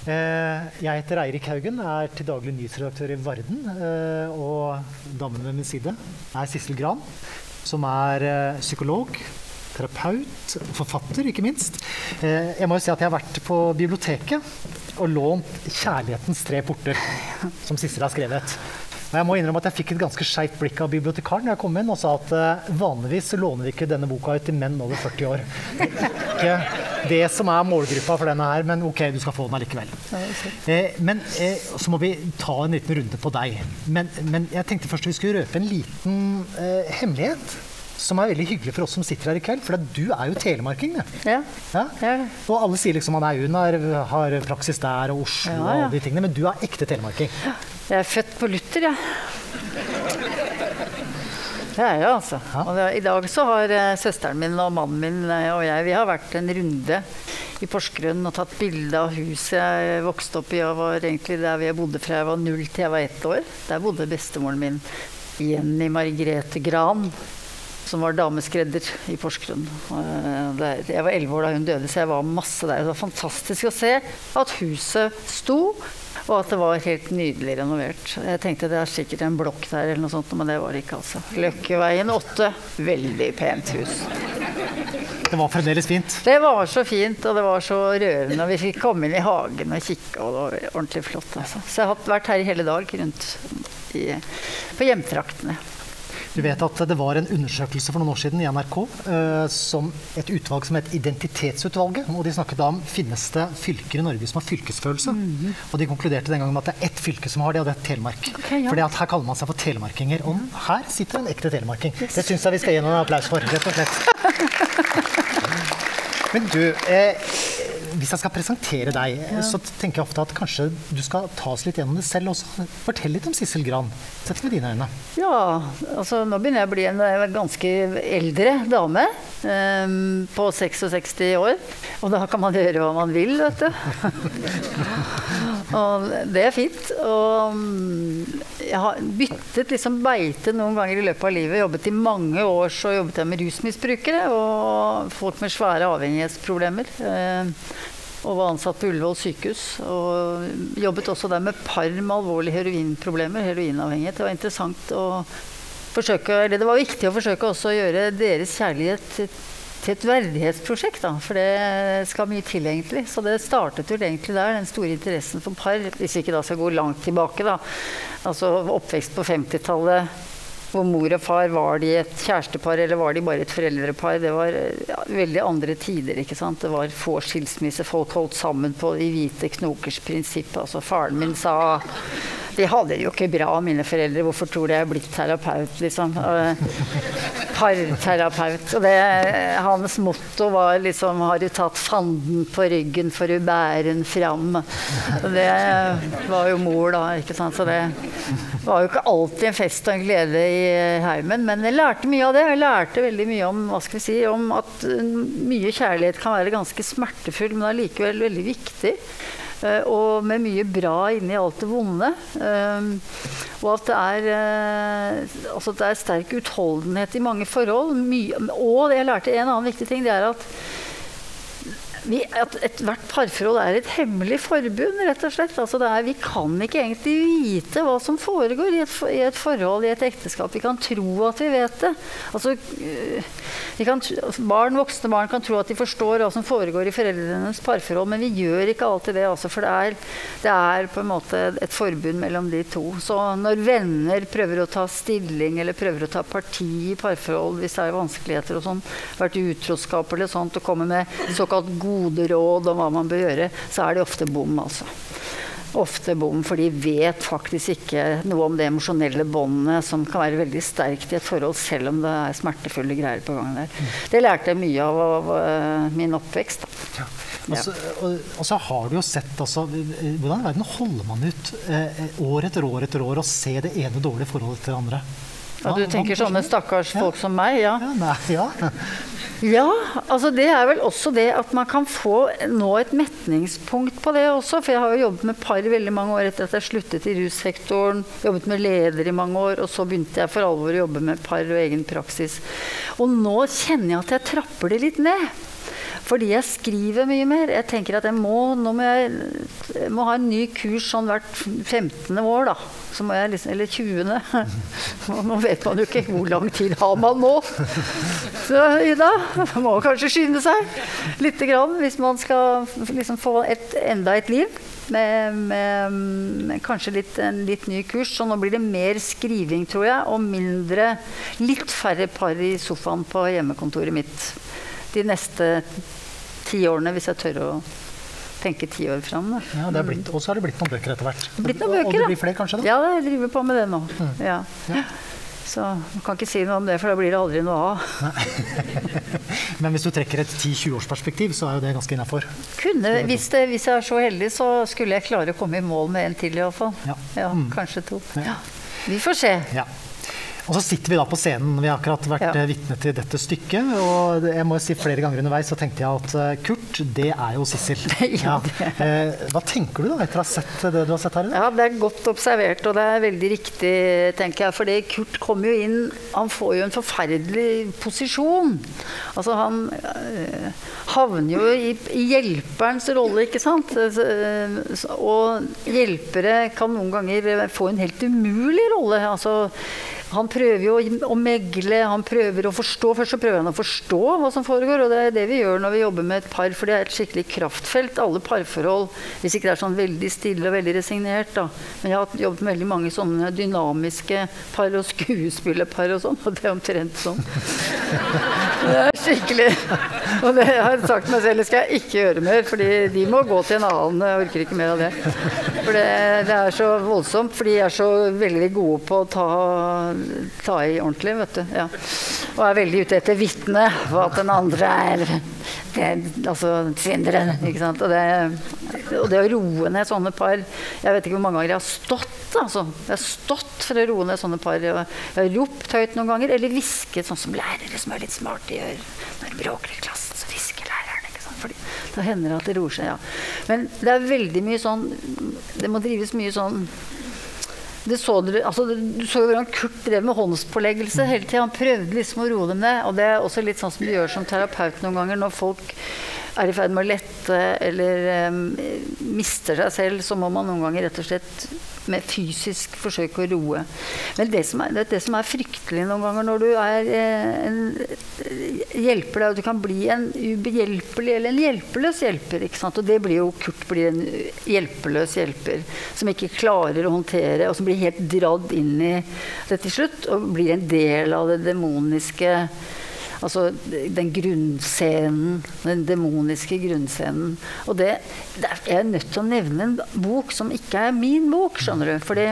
Jeg heter Eirik Haugen, til daglig nyhetsredaktør i Varden, og damen ved min side Sissel Gran, som psykolog, terapeut, forfatter ikke minst. Jeg må jo si at jeg har vært på biblioteket og lånt Kjærlighetens 3 porter, som Sissel har skrevet. Og jeg må innrømme at jeg fikk et ganske skjevt blikk av bibliotekaren når jeg kom inn og sa at vanligvis så låner vi ikke denne boka ut til menn over 40 år. Ikke det som målgruppa for denne her, men ok, du skal få den allikevel. Men så må vi ta en liten runde på deg. Men jeg tenkte først vi skulle røpe en liten hemmelighet, som veldig hyggelig for oss som sitter her i kveld, for du jo telemarking. Ja. Og alle sier liksom at hun har praksis der og Oslo og alle de tingene, men du ekte telemarking. Jeg født på Luther, ja. Det jeg altså. Og i dag så har søsteren min og mannen min og jeg, vi har vært en runde i Porsgrunn og tatt bilde av huset jeg vokste opp i, og var egentlig der jeg bodde fra jeg var 0 til jeg var 1 år. Der bodde bestemoren min, Jenny Margrethe Gran, som var dameskredder i Porsgrunn. Jeg var 11 år da hun døde, så jeg var masse der. Det var fantastisk å se at huset sto, og at det var helt nydelig renovert. Jeg tenkte det sikkert en blokk der eller noe sånt, men det var det ikke altså. Løkkeveien 8, veldig pent hus. Det var fremdeles fint? Det var så fint, og det var så rørende. Vi fikk komme inn i hagen og kikke, og det var ordentlig flott altså. Så jeg har vært her i hele dag rundt på hjemtraktene. Du vet at det var en undersøkelse for noen år siden i NRK, som et utvalg som het Identitetsutvalget, og de snakket da om finnes det fylker i Norge som har fylkesfølelse, og de konkluderte den gangen med at det ett fylke som har det, og det telemark. Okay, ja. Fordi at her kaller man seg for telemarkinger, og her sitter en ekte telemarking. Yes. Det synes jeg vi skal gi noen applaus for, rett og slett. Men du, hvis jeg skal presentere deg, så tenker jeg ofte at kanskje du skal ta oss litt gjennom det selv også. Fortell litt om Sissel Gran. Sett med dine øyne. Ja, altså nå begynner jeg å bli en ganske eldre dame, på 66 år. Og da kan man gjøre hva man vil, vet du. Og det fint. Og jeg har byttet liksom beite noen ganger i løpet av livet. Jobbet i mange år, så jobbet jeg med rusmisbrukere og folk med svære avhengighetsproblemer. Og var ansatt på Ullevål sykehus. Og jobbet også der med par med alvorlige heroinproblemer, heroinavhengighet. Det var interessant å forsøke, eller det var viktig å forsøke også å gjøre deres kjærlighet til et verdighetsprosjekt, da, for det skal mye til egentlig. Så det startet jo egentlig der, den store interessen for par, hvis vi ikke da skal gå langt tilbake da. Altså oppvekst på 50-tallet, hvor mor og far, var de et kjærestepar eller var de bare et foreldrepar? Det var veldig andre tider, ikke sant? Det var få skilsmisser, folk holdt sammen på de hvite knokers prinsipp. Altså faren min sa, de hadde det jo ikke bra, mine foreldre, hvorfor tror du jeg blitt terapeut, liksom? Parterapeut. Og hans motto var liksom, har du tatt fanden på ryggen for å bære den fram? Og det var jo mor da, ikke sant? Så det var jo ikke alltid en fest og en glede i heimen, men jeg lærte mye av det. Jeg lærte veldig mye om, hva skal vi si, om at mye kjærlighet kan være ganske smertefull, men allikevel veldig viktig. Og med mye bra inni alt det vonde. Og at det sterk utholdenhet i mange forhold. Og jeg lærte en annen viktig ting, det at hvert parforhold et hemmelig forbund, rett og slett. Altså vi kan ikke egentlig vite hva som foregår i et forhold, i et ekteskap. Vi kan tro at vi vet det. Altså, voksne barn kan tro at de forstår hva som foregår i foreldrenes parforhold, men vi gjør ikke alltid det, altså, for det på en måte et forbund mellom de to. Så når venner prøver å ta stilling, eller prøver å ta parti i parforhold, hvis det vanskeligheter og sånn, vært utroskap eller sånt, og kommer med såkalt gode råd om hva man bør gjøre, så det ofte bom, altså. Ofte bom, for de vet faktisk ikke noe om det emosjonelle båndet som kan være veldig sterkt i et forhold, selv om det smertefulle greier på gangen der. Det lærte jeg mye av min oppvekst. Ja. Og så har du jo sett, altså, hvordan i verden holder man ut år etter år etter år og se det ene dårlige forholdet til det andre? Ja, du tenker sånne stakkars folk som meg, ja. Ja, altså det vel også det at man kan få nå et metningspunkt på det også, for jeg har jo jobbet med par veldig mange år etter at jeg sluttet i russektoren, jobbet med leder i mange år, og så begynte jeg for alvor å jobbe med par og egen praksis. Og nå kjenner jeg at jeg trapper det litt ned. Fordi jeg skriver mye mer. Jeg tenker at jeg må ha en ny kurs sånn hvert 15. år, da. Så må jeg liksom, eller 20. Nå vet man jo ikke hvor lang tid har man nå. Så Ida, man må kanskje skynde seg litt grann hvis man skal liksom få enda et liv med kanskje en litt ny kurs. Så nå blir det mer skriving, tror jeg, og litt færre par i sofaen på hjemmekontoret mitt de neste 10 årene, hvis jeg tør å tenke 10 år frem. Da. Ja, og så har det blitt noen bøker etter hvert. Blitt noen bøker, og det blir flere kanskje da? Ja, jeg driver på med det nå. Ja. Så jeg kan ikke si noe om det, for da blir det aldri noe av. Men hvis du trekker et 10-20 års perspektiv, så jo det ganske innenfor. Hvis jeg så heldig, så skulle jeg klare å komme i mål med en til i hvert fall. Ja, kanskje 2. Ja. Vi får se. Ja. Og så sitter vi da på scenen. Vi har akkurat vært vitne til dette stykket, og jeg må si flere ganger underveis så tenkte jeg at Kurt, det jo Sissel. Hva tenker du da etter å ha sett det du har sett her i dag? Ja, det godt observert, og det veldig riktig, tenker jeg, fordi Kurt kommer jo inn, han får jo en forferdelig posisjon. Altså han havner jo i hjelperens rolle, ikke sant? Og hjelpere kan noen ganger få en helt umulig rolle, altså han prøver jo å megle, han prøver å forstå. Først så prøver han å forstå hva som foregår, og det det vi gjør når vi jobber med et par, for det et skikkelig kraftfelt, alle parforhold, hvis ikke det sånn veldig stille og veldig resignert da. Men jeg har jobbet med veldig mange sånne dynamiske par og skuespillerpar og sånn, og det omtrent sånn. Det skikkelig, og det jeg har sagt meg selv, det skal jeg ikke gjøre mer, fordi de må gå til en annen, jeg orker ikke mer av det. For det så voldsomt, fordi de så veldig gode på å ta i ordentlig, vet du. Ja. Og veldig ute etter vitne, hva at den andre altså svinderen, ikke sant? Og det å roe ned sånne par, jeg vet ikke hvor mange ganger jeg har stått, altså. Jeg har stått for å roe ned sånne par, jeg har ropt høyt noen ganger, eller visket, sånn som lærere som litt smart de gjør. Når de bråker i klassen, så visker læreren, ikke sant? Fordi da hender det at det roer seg, ja. Men det veldig mye sånn, det må drives mye sånn, du så jo hvordan Kurt drev med håndspåleggelse hele tiden. Han prøvde liksom å roe dem ned, og det også litt sånn som du gjør som terapeut noen ganger når folk i ferd med å lette eller mister seg selv, så må man noen ganger rett og slett med fysisk forsøke å roe. Men det som fryktelig noen ganger når du en hjelper deg, og du kan bli en ubehjelpelig eller en hjelpeløs hjelper, ikke sant? Og det blir jo Kurt blir en hjelpeløs hjelper som ikke klarer å håndtere, og som blir helt dradd inn i det til slutt, og blir en del av det demoniske, altså den grunnscenen, den demoniske grunnscenen. Og jeg nødt til å nevne en bok som ikke min bok, skjønner du, fordi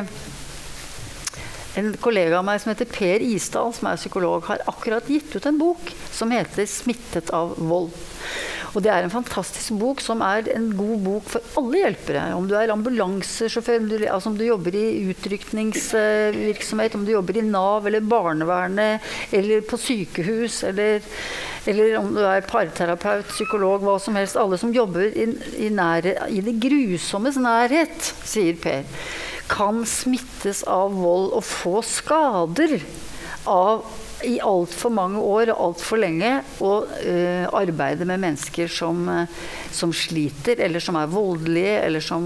en kollega av meg som heter Per Isdal, som psykolog, har akkurat gitt ut en bok som heter Smittet av vold. Og det en fantastisk bok som en god bok for alle hjelpere. Om du ambulansesjåfør, altså om du jobber i utrykningsvirksomhet, om du jobber i NAV eller barnevernet, eller på sykehus, eller om du parterapeut, psykolog, hva som helst. Alle som jobber i det grusommes nærhet, sier Per, kan smittes av vold og få skader i alt for mange år og alt for lenge og arbeide med mennesker som sliter, eller som voldelige, eller som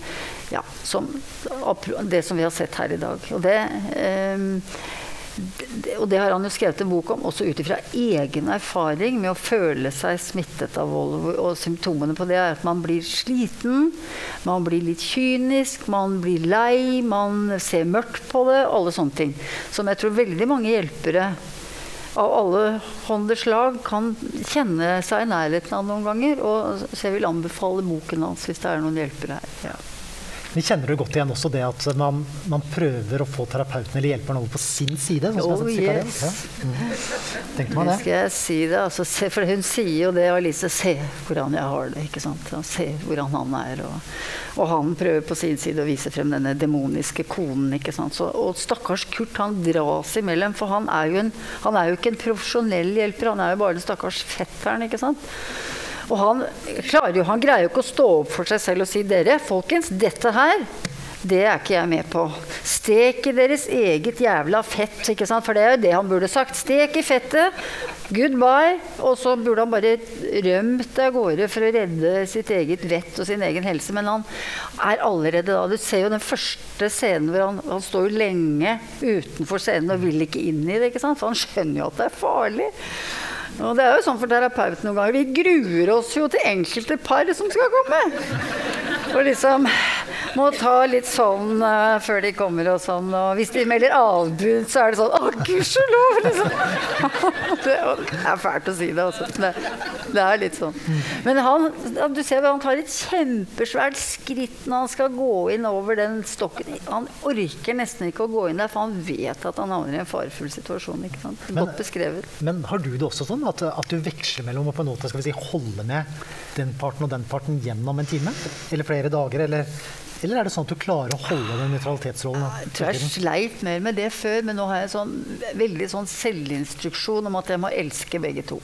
det som vi har sett her i dag. Og det har han jo skrevet en bok om, også ut ifra egen erfaring med å føle seg smittet av vold. Og symptomene på det at man blir sliten, man blir litt kynisk, man blir lei, man ser mørkt på det, alle sånne ting. Som jeg tror veldig mange hjelpere av alle hånders slag kan kjenne seg i nærheten av noen ganger, og så jeg vil anbefale boken hans hvis det noen hjelpere her. Ja. Vi kjenner det godt igjen også det at man prøver å få terapeuten eller hjelperen over på sin side. Sånn yes. Tenkte man det? Skal jeg si det? Altså, for hun sier jo det, Alice, se hvordan jeg har det, ikke sant? Se hvordan han og han prøver på sin side å vise frem denne demoniske konen, ikke sant? Og stakkars Kurt, han dras imellom, for han jo ikke en profesjonell hjelper, han jo bare den stakkars fetteren, ikke sant? Og han greier jo ikke å stå opp for seg selv og si, dere, folkens, dette her, det ikke jeg med på. Stek i deres eget jævla fett, ikke sant? For det jo det han burde sagt. Stek i fettet, goodbye, og så burde han bare rømt av gårde for å redde sitt eget vett og sin egen helse. Men han allerede da, du ser jo den første scenen hvor han står jo lenge utenfor scenen og vil ikke inn i det, ikke sant? For han skjønner jo at det farlig. Og det jo sånn for terapeuten noen ganger, vi gruer oss jo til enkelte par som skal komme. Og liksom må ta litt sånn før de kommer og sånn, og hvis de melder avbud, så det sånn, gudskjelov, liksom. Det fælt å si det også. Det litt sånn. Men du ser han tar et kjempesvært skritt når han skal gå inn over den stokken. Han orker nesten ikke å gå inn der, for han vet at han havner i en farefull situasjon, ikke sant? Godt beskrevet. Men har du det også sånn, at du veksler mellom å på en måte, skal vi si, holde med den parten og den parten gjennom en time? Eller flere dager, eller det sånn at du klarer å holde den nøytralitetsrollen? Jeg tror jeg sleit mer med det før, men nå har jeg sånn veldig sånn selvinstruksjon om at jeg må elske begge to.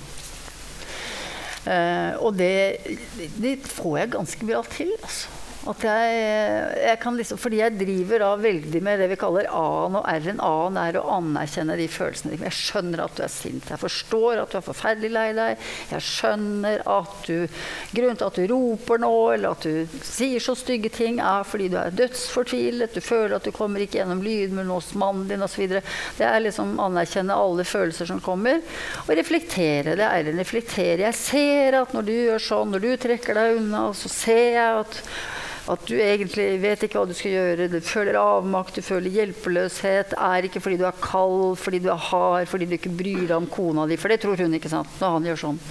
Og det får jeg ganske bra til, altså. At jeg kan liksom, fordi jeg driver da veldig med det vi kaller A-en og R-en. A-en å anerkjenne de følelsene. Jeg skjønner at du sint. Jeg forstår at du forferdelig lei deg. Jeg skjønner at grunnen til at du roper nå, eller at du sier så stygge ting, fordi du dødsfortvilet. Du føler at du kommer ikke gjennom lydmuren hos mannen din, og så videre. Det liksom anerkjenne alle følelser som kommer. Og reflektere. Det en reflektere. Jeg ser at når du gjør sånn, når du trekker deg unna, så ser jeg at du egentlig vet ikke hva du skal gjøre, du føler avmakt, du føler hjelpeløshet, ikke fordi du kald, fordi du hard, fordi du ikke bryr deg om kona di, for det tror hun, ikke sant, når han gjør sånn.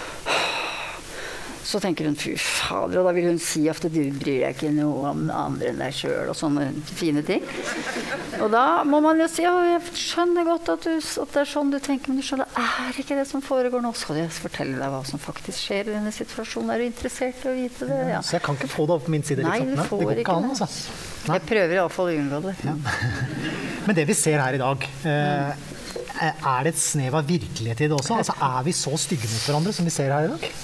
Så tenker hun, fy fader, og da vil hun si at du bryr deg ikke noe om andre enn deg selv, og sånne fine ting. Og da må man jo si, jeg skjønner godt at det sånn du tenker, men du skjønner, ikke det som foregår nå? Skal jeg fortelle deg hva som faktisk skjer i denne situasjonen? Du interessert i å vite det? Ja. Så jeg kan ikke få det opp på min side? Nei, liksom. du får det går ikke an, altså. Nei. Jeg prøver i hvert fall å unngå det. Ja. Men det vi ser her i dag, det et snev av virkelighet i det også? Altså, vi så stygge mot hverandre som vi ser her i dag?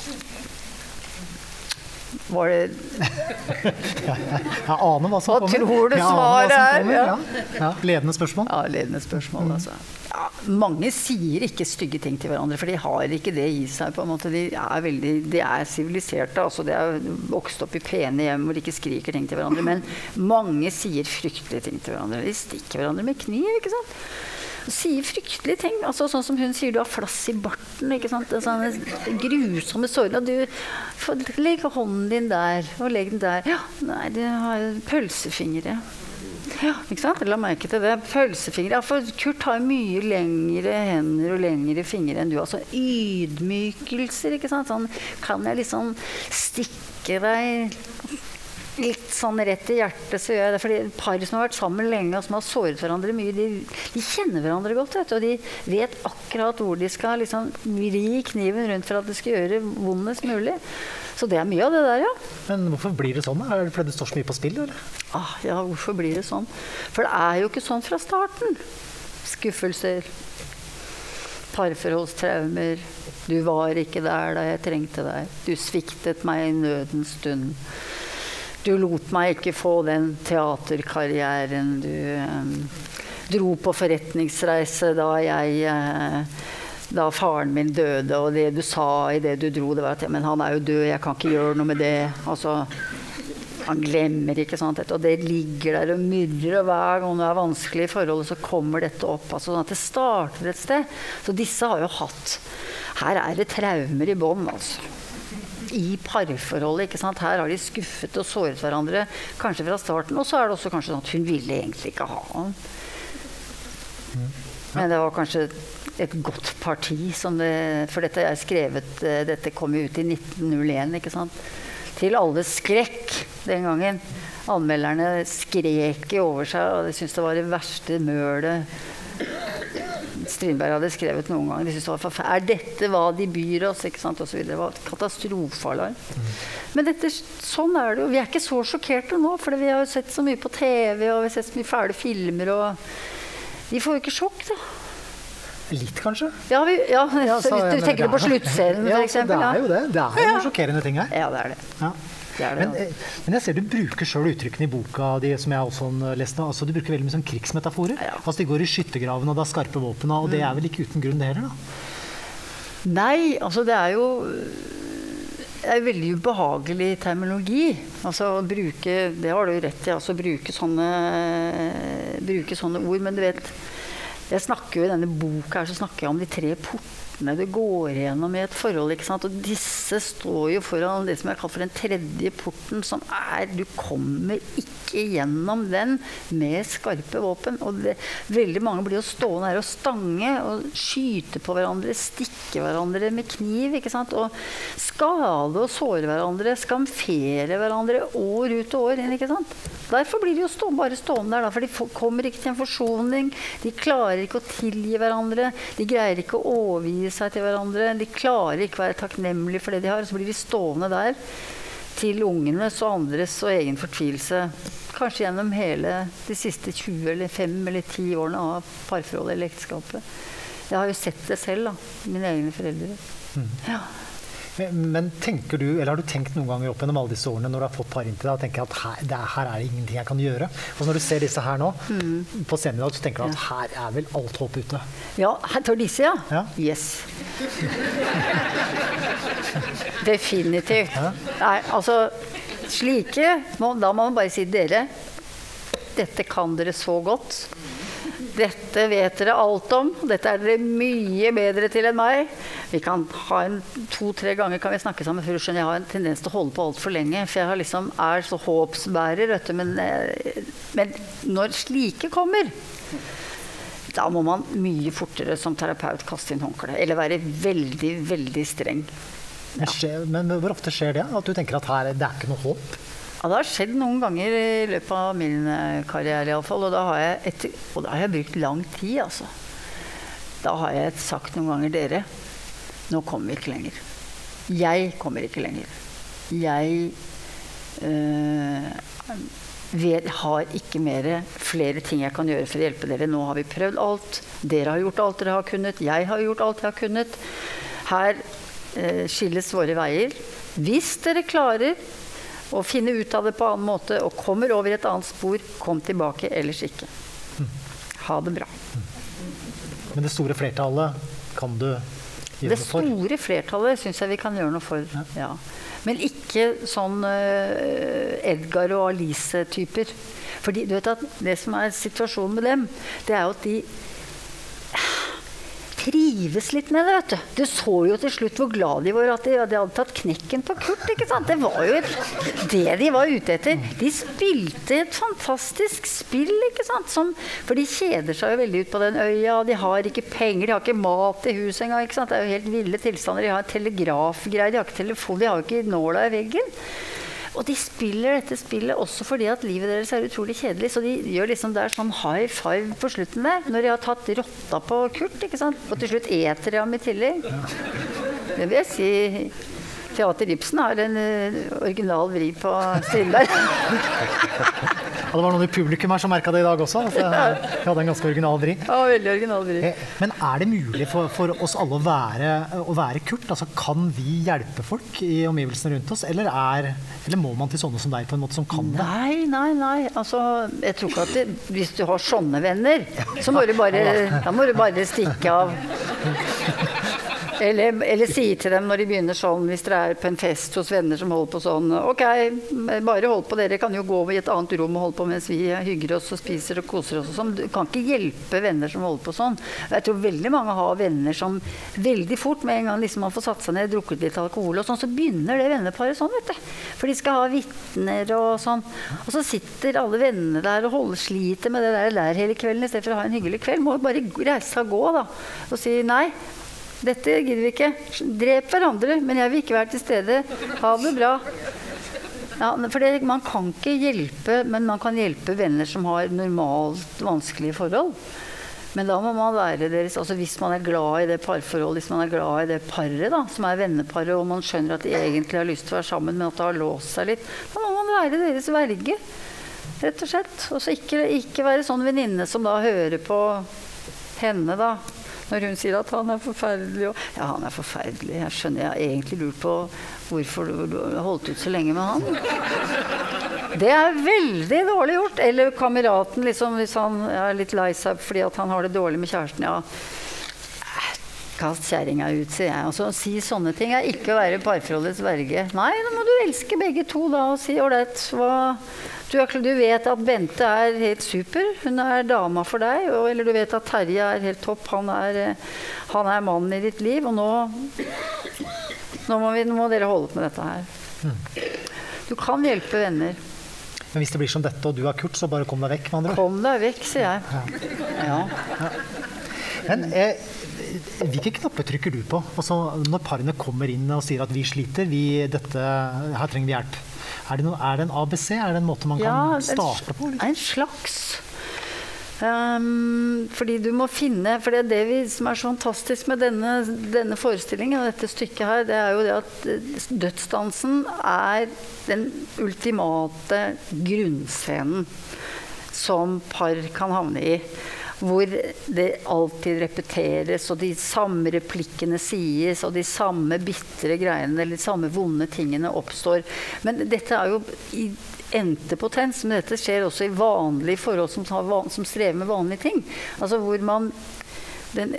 Var det... Jeg aner hva som kommer. Hva tror du svaret Ja, ledende spørsmål. Ja, ledende spørsmål, altså. Ja, mange sier ikke stygge ting til hverandre, for de har ikke det i seg, på en måte. De siviliserte, altså de vokst opp i pene hjem hvor de ikke skriker ting til hverandre, men mange sier fryktelige ting til hverandre. De stikker hverandre med kniv, ikke sant? Sier fryktelige ting, altså sånn som hun sier, du har flass i barten, ikke sant, sånne grusomme sår, du får legge hånden din der, og legge den der, nei, du har pølsefingre, ikke sant, la merke til det, pølsefingre, for Kurt har mye lengre hender og lengre fingre enn du, altså ydmykelser, ikke sant, sånn, kan jeg liksom stikke deg litt sånn rett i hjertet, så gjør jeg det. Fordi par som har vært sammen lenge og som har såret hverandre mye, de kjenner hverandre godt, vet du, og de vet akkurat hvor de skal liksom vri kniven rundt for at det skal gjøre vondest mulig. Så det mye av det der, ja. Men hvorfor blir det sånn? Det fordi det står så mye på spill, eller? Ja, hvorfor blir det sånn? For det jo ikke sånn fra starten. Skuffelser, parforholdstraumer, du var ikke der da jeg trengte deg, du sviktet meg i nødens stund. Du lot meg ikke få den teaterkarrieren, du dro på forretningsreise da faren min døde, og det du sa i det du dro, det var at men han jo død, jeg kan ikke gjøre noe med det. Altså, han glemmer ikke sånt, og det ligger der og myrrer, og hver gang det vanskelig i forholdet, så kommer dette opp, altså sånn at det starter et sted. Så disse har jo hatt, her det traumer i bånd, altså. I parforholdet, ikke sant? Her har de skuffet og såret hverandre, kanskje fra starten, og så det også kanskje sånn at hun ville egentlig ikke ha han. Men det var kanskje et godt parti, for dette jeg skrevet, dette kom ut i 1901, ikke sant? Til alle skrekk den gangen. Anmelderne skrek over seg, og de syntes det var det verste mølet Strindberg hadde skrevet noen gang. De syntes det var forferdelig. Dette hva de byr oss, ikke sant, og så videre. Det var katastrofealarm. Men sånn det jo. Vi ikke så sjokkerte nå, for vi har jo sett så mye på TV, og vi har sett så mye fæle filmer, og de får jo ikke sjokk, da. Litt, kanskje? Ja, så hvis du tenker på sluttscenen, for eksempel. Det jo det. Det jo sjokkerende ting her. Ja, det det. Ja. Men jeg ser du bruker selv uttrykkene i boka di, som jeg også leste, altså du bruker veldig mye sånn krigsmetaforer. Altså de går i skyttergraven, og det er skarpe våpen, og det er vel ikke uten grunn det heller, da? Nei, altså det er jo veldig ubehagelig terminologi. Altså å bruke, det har du rett i, altså bruke sånne ord, men du vet, jeg snakker jo i denne boka her, så snakker jeg om de 3 portene du går igjennom i et forhold, ikke sant? Og disse står jo foran det som jeg kaller for den 3. porten, som du kommer ikke gjennom den med skarpe våpen. Og veldig mange blir jo stående her og stange og skyte på hverandre, stikke hverandre med kniv, ikke sant? Og skade og såre hverandre, skamfere hverandre år ut og år inn, ikke sant? Derfor blir de jo bare stående der, da, for de kommer ikke til en forsoning, de klarer ikke å tilgi hverandre, de greier ikke å overgi seg til hverandre, de klarer ikke å være takknemlige for det de har, så blir de stående der til ungenes og andres og egen fortvilelse, kanskje gjennom hele de siste 20 eller 5 eller 10 årene av parforholdet eller ekteskapet. Jeg har jo sett det selv, da, mine egne foreldre. Ja. Men tenker du, eller har du tenkt noen ganger opp gjennom alle disse årene når du har fått par inn til deg, og tenker at her er det ingenting jeg kan gjøre? Og når du ser disse her nå, på scenen i dag, så tenker du at her er vel alt håp ute? Ja, for disse, ja. Yes. Definitivt. Nei, altså, slike, da må man bare si dere, dette kan dere så godt. Dette vet dere alt om. Dette er dere mye bedre til enn meg. Vi kan ha 2-3 ganger kan vi snakke sammen, for jeg har en tendens til å holde på alt for lenge. For jeg har er så håpsbærer, vet du. Men når slike kommer, da må man mye fortere som terapeut kaste inn håndkle. Eller være veldig, veldig streng. Ja. Men hvor ofte skjer det? At du tenker at det er ikke noe håp? Ja, det har skjedd noen ganger i løpet av min karriere i alle fall, og da har jeg brukt lang tid, altså. Da har jeg sagt noen ganger, dere, nå kommer vi ikke lenger. Jeg kommer ikke lenger. Jeg har ikke flere ting jeg kan gjøre for å hjelpe dere. Nå har vi prøvd alt. Dere har gjort alt dere har kunnet. Jeg har gjort alt jeg har kunnet. Her skilles våre veier. Hvis dere klarer å finne ut av det på annen måte og kommer over et annet spor, kom tilbake, ellers ikke. Ha det bra. Men det store flertallet kan du gjøre noe for? Det store flertallet synes jeg vi kan gjøre noe for, ja. Men ikke sånn Edgar og Alice-typer. Fordi du vet at det som er situasjonen med dem, det er jo at de trives litt med det, vet du. Du så jo til slutt hvor glad de var at de hadde tatt knekken på Kurt, ikke sant? Det var jo det de var ute etter. De spilte et fantastisk spill, ikke sant? For de kjeder seg jo veldig ut på den øya, de har ikke penger, de har ikke mat i huset engang, ikke sant? Det er jo helt ville tilstander, de har en telegrafgreie, de har ikke telefon, de har jo ikke nåla i veggen. Og de spiller dette spillet også fordi at livet deres er utrolig kjedelig, så de gjør liksom der sånn high five på slutten der, når de har tatt rotta på Kurt, ikke sant? Og til slutt eter de ham i tillegg. Det vil jeg si, Teater Ibsen har en original vri på Strindberg. Ja, det var noen i publikum her som merket det i dag også. Altså, jeg hadde en ganske original vri. Ja, veldig original vri. Men er det mulig for oss alle å være Kurt? Altså, kan vi hjelpe folk i omgivelsene rundt oss? Eller må man til sånne som deg på en måte som kan det? Nei. Altså, jeg tror ikke at hvis du har sånne venner, så må du bare stikke av. Eller si til dem når de begynner sånn, hvis dere er på en fest hos venner som holder på sånn, ok, bare hold på, dere kan jo gå i et annet rom og holde på mens vi hygger oss og spiser og koser oss og sånn. Du kan ikke hjelpe venner som holder på sånn. Jeg tror veldig mange har venner som veldig fort, med en gang liksom man får satt seg ned, drukket litt alkohol og sånn, så begynner det venneparet sånn, vet du. For de skal ha vittner og sånn. Og så sitter alle vennene der og sliter med det der hele kvelden, i stedet for å ha en hyggelig kveld. Må bare reise seg og gå da, og si nei. Dette gidder vi ikke. Drep hverandre, men jeg vil ikke være til stede. Ha det bra. Ja, for man kan ikke hjelpe, men man kan hjelpe venner som har normalt vanskelige forhold. Men da må man være deres, altså hvis man er glad i det parforhold, hvis man er glad i det paret da, som er venneparet, og man skjønner at de egentlig har lyst til å være sammen, men at det har låst seg litt, da må man være deres verge, rett og slett. Og så ikke være sånn venninne som da hører på henne da, Når hun sier at han forferdelig. Ja, han forferdelig. Jeg skjønner, jeg har egentlig lurt på hvorfor du holdt ut så lenge med han. Det veldig dårlig gjort. Eller kameraten, liksom, hvis han litt lei seg fordi at han har det dårlig med kjæresten. Ja, kast kjæringa ut, sier jeg. Altså, si sånne ting ikke å være parforholdets verge. Nei, da må du elske begge to da, og si, ålreit, du vet at Bente helt super, hun dama for deg, eller du vet at Terje helt topp, han mannen i ditt liv, og nå må dere holde på med dette her. Du kan hjelpe venner. Men hvis det blir som dette, og du har Kurt, så bare kom deg vekk, med andre ord. Kom deg vekk, sier jeg. Ja. Men hvilke knapper trykker du på? Altså, når parene kommer inn og sier at vi sliter, her trenger vi hjelp. Er det en ABC? Er det en måte man kan starte på? En slags. Fordi du må finne, for det som så fantastisk med denne forestillingen, dette stykket her, det jo det at dødsdansen den ultimate grunnscenen som par kan havne i. Hvor det alltid repeteres, og de samme replikkene sies, og de samme bitre greiene, eller de samme vonde tingene oppstår. Men dette jo i entepotens, men dette skjer også i vanlige forhold som strever med vanlige ting. Altså hvor den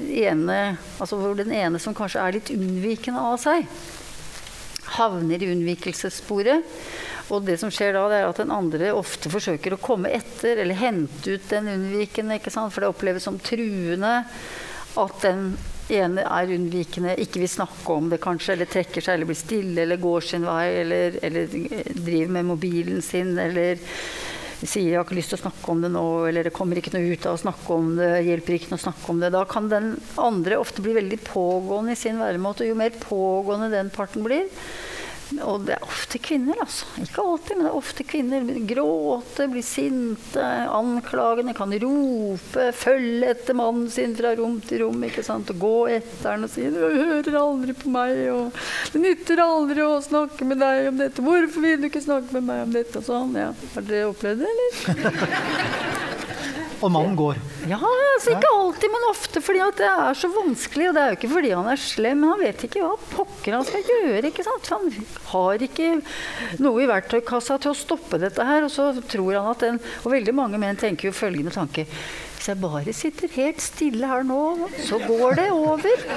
ene som kanskje litt unnvikende av seg, havner i unnvikelsessporet. Og det som skjer da, det at den andre ofte forsøker å komme etter, eller hente ut den unnvikende, ikke sant? For det oppleves som truende at den ene unnvikende, ikke vil snakke om det kanskje, eller trekker seg, eller blir stille, eller går sin vei, eller driver med mobilen sin, eller sier jeg har ikke lyst til å snakke om det nå, eller det kommer ikke noe ut av å snakke om det, hjelper ikke noe å snakke om det. Da kan den andre ofte bli veldig pågående i sin væremåte, og jo mer pågående den parten blir, og det ofte kvinner, altså. Ikke alltid, men det ofte kvinner. Gråte, bli sinte, anklagende, kan rope, følge etter mannen sin fra rom til rom, ikke sant? Og gå etter den og si, du hører aldri på meg, og det nytter aldri å snakke med deg om dette. Hvorfor vil du ikke snakke med meg om dette? Og sånn, ja. Har dere opplevd det, eller? Og mannen går. Ja, altså ikke alltid, men ofte, fordi at det så vanskelig, og det jo ikke fordi han slem, men han vet ikke hva pokker han skal gjøre, ikke sant? Han har ikke noe i verktøykassa til å stoppe dette her, og så tror han at og veldig mange menn tenker jo følgende tanke, hvis jeg bare sitter helt stille her nå, så går det over.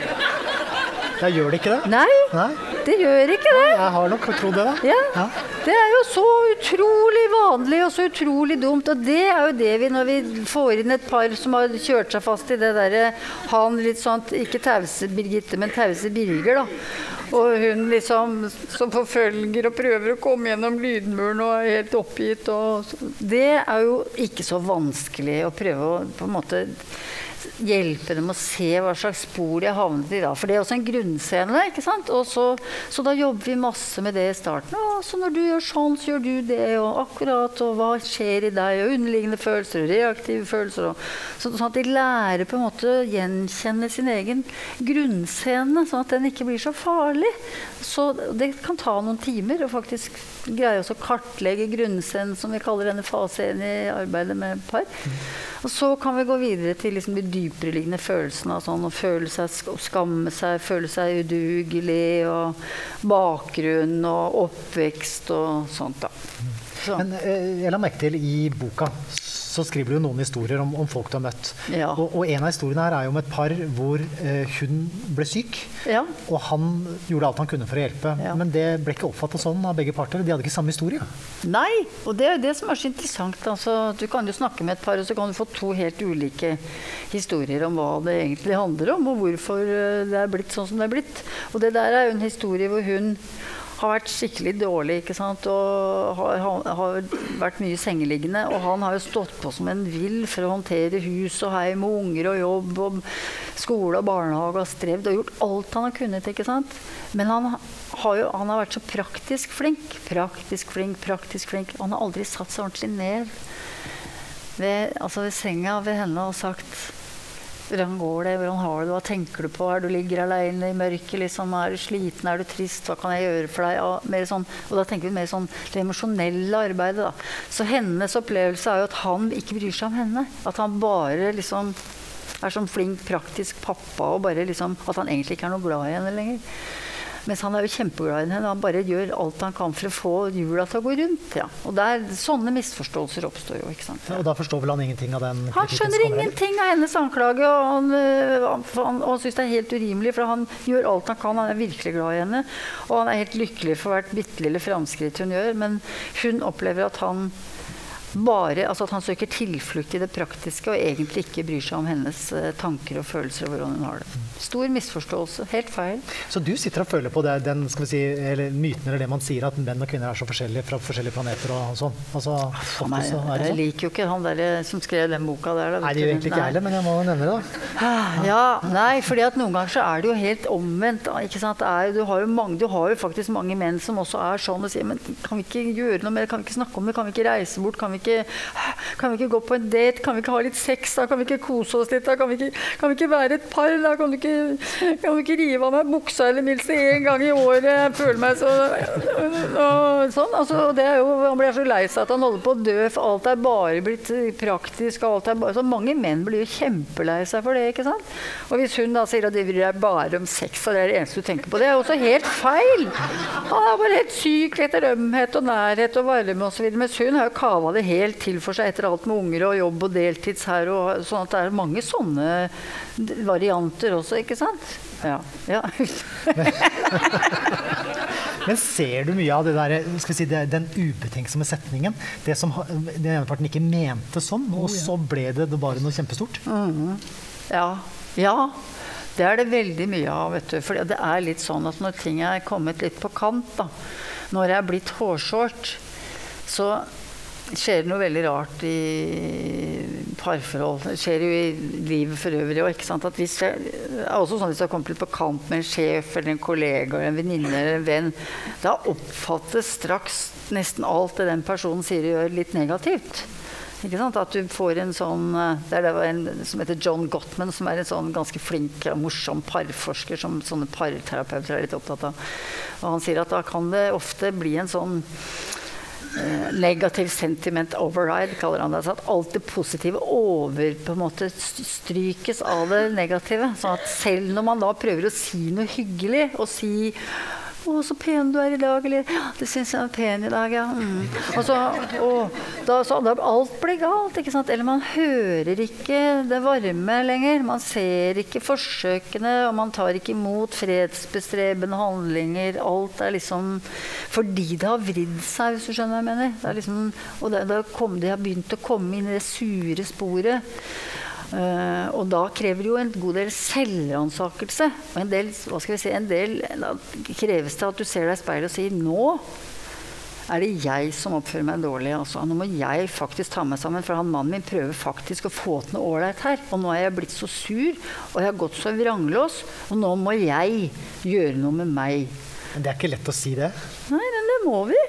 Da gjør det ikke det? Nei, det gjør ikke det. Jeg har nok trodd det da. Ja. Det jo så utrolig vanlig og så utrolig dumt, og det jo det når vi får inn et par som har kjørt seg fast i det der, han litt sånn, ikke tause Birgitte, men tause Birger da. Og hun liksom som forfølger og prøver å komme gjennom lydmuren og helt oppgitt. Og det jo ikke så vanskelig å prøve å på en måte hjelpe dem å se hva slags spor de har havnet i da. For det også en grunnscene, ikke sant? Og så da jobber vi masse med det i starten. Og så når du gjør sånn, så gjør du det, og akkurat, og hva skjer i deg, og underliggende følelser, og reaktive følelser. Sånn at de lærer på en måte å gjenkjenne sin egen grunnscene, sånn at den ikke blir så farlig. Så det kan ta noen timer, og faktisk greie å kartlegge grunnscenen, som vi kaller denne fasen i arbeidet med par. Og så kan vi gå videre til liksom de dypereliggende følelsene, sånn, å føle seg, å skamme seg, føle seg udugelig, og bakgrunn, og oppvekst, og sånt da. Så. Men jeg la merke til i boka, så skriver du noen historier om folk du har møtt. Ja. Og en av historiene her jo om et par hvor hun ble syk, ja. Og han gjorde alt han kunne for å hjelpe. Ja. Men det ble ikke oppfattet sånn av begge parter. De hadde ikke samme historie. Nei, og det det som så interessant. Altså, du kan jo snakke med et par, og så kan du få to helt ulike historier om hva det egentlig handler om, og hvorfor det blitt sånn som det blitt. Og det der jo en historie hvor hun har vært skikkelig dårlig, ikke sant? Og har vært mye sengeliggende, og han har jo stått på som en vill for å håndtere hus og heim og unger og jobb og skole og barnehage og strevd og gjort alt han har kunnet, ikke sant? Men han har vært så praktisk flink. Han har aldri satt seg ordentlig ned ved senga ved henne og sagt hvordan går det, hvordan har du det, hva tenker du på, du ligger alene i mørket, liksom, du sliten, du trist, hva kan jeg gjøre for deg, mer sånn, og da tenker vi mer sånn det emosjonelle arbeidet da. Så hennes opplevelse jo at han ikke bryr seg om henne, at han bare liksom sånn flink, praktisk pappa, og bare liksom, at han egentlig ikke noe glad i henne lenger. Mens han jo kjempeglad i henne, han bare gjør alt han kan for å få jula til å gå rundt. Ja. Og sånne misforståelser oppstår jo, ikke sant? Ja, og da forstår vel han ingenting av den kritikken? Han skjønner ingenting av hennes anklage, og han synes det helt urimelig, for han gjør alt han kan, han virkelig glad i henne, og han helt lykkelig for hvert bittelille framskritt hun gjør, men hun opplever at han at han søker tilflukt i det praktiske og egentlig ikke bryr seg om hennes tanker og følelser og hvordan hun har det. Stor misforståelse, helt feil. Så du sitter og føler på den, skal vi si, eller myten eller det man sier at menn og kvinner så forskjellige fra forskjellige planeter og sånn? Altså, jeg liker jo ikke han der som skrev den boka der. Nei, det gjør egentlig ikke heller, men jeg må nevne det da. Ja, nei, fordi at noen ganger så det jo helt omvendt, ikke sant? Du har jo faktisk mange menn som også sånn og sier, men kan vi ikke gjøre noe mer, kan vi ikke snakke om det, kan vi ikke reise bort, kan vi ikke gå på en date, kan vi ikke ha litt sex da, kan vi ikke kose oss litt da, kan vi ikke være et par da, kan vi ikke rive av meg buksa eller minst en gang i året, jeg føler meg sånn, altså det jo, han blir så lei seg at han holder på å dø, for alt bare blitt praktisk, alt bare, så mange menn blir jo kjempelei seg for det, ikke sant? Og hvis hun da sier at det bryr deg bare om sex, og det det eneste du tenker på, det også helt feil. Han bare helt syk etter ømhet og nærhet og varme og så videre, mens hun har jo kavet det helt til for seg etter alt med unger og jobb og deltids her, og sånn at det mange sånne varianter også, ikke sant? Ja. Men ser du mye av det der, skal vi si, den ubetenksomme setningen, det som den ene parten ikke mente sånn, og så ble det bare noe kjempestort? Ja, det det veldig mye av, vet du, for det litt sånn at når ting kommet litt på kant da, når jeg blitt hårsårt, så skjer det noe veldig rart i parforhold. Det skjer jo i livet for øvrig også, ikke sant? At hvis også sånn hvis jeg har kommet litt på kant med en sjef eller en kollega eller en venninne eller en venn, da oppfattes straks nesten alt det den personen sier og gjør litt negativt. Ikke sant? At du får en sånn, det var en som heter John Gottman, som en sånn ganske flink, morsom parforsker som sånne parterapeuter litt opptatt av. Og han sier at da kan det ofte bli en sånn negativ sentiment override, kaller han det. Så at alt det positive på en måte strykes av det negative. Så at selv når man da prøver å si noe hyggelig, og si «Å, så pen du i dag», eller «Ja, det synes jeg pen i dag, ja». Og så, da alt blir galt, ikke sant? Eller man hører ikke det varme lenger, man ser ikke forsøkene, og man tar ikke imot fredsbestrebende handlinger, alt liksom fordi det har vridd seg, hvis du skjønner hva jeg mener. Det liksom, og det har begynt å komme inn i det sure sporet. Og da krever jo en god del selvransakelse, og en del, da kreves det at du ser deg i speilet og sier nå det jeg som oppfører meg dårlig, altså. Nå må jeg faktisk ta meg sammen, for han mannen min prøver faktisk å få til noe ålreit her, og nå jeg blitt så sur, og jeg har gått så vranglås, og nå må jeg gjøre noe med meg. Men det ikke lett å si det? Nei, men det må vi.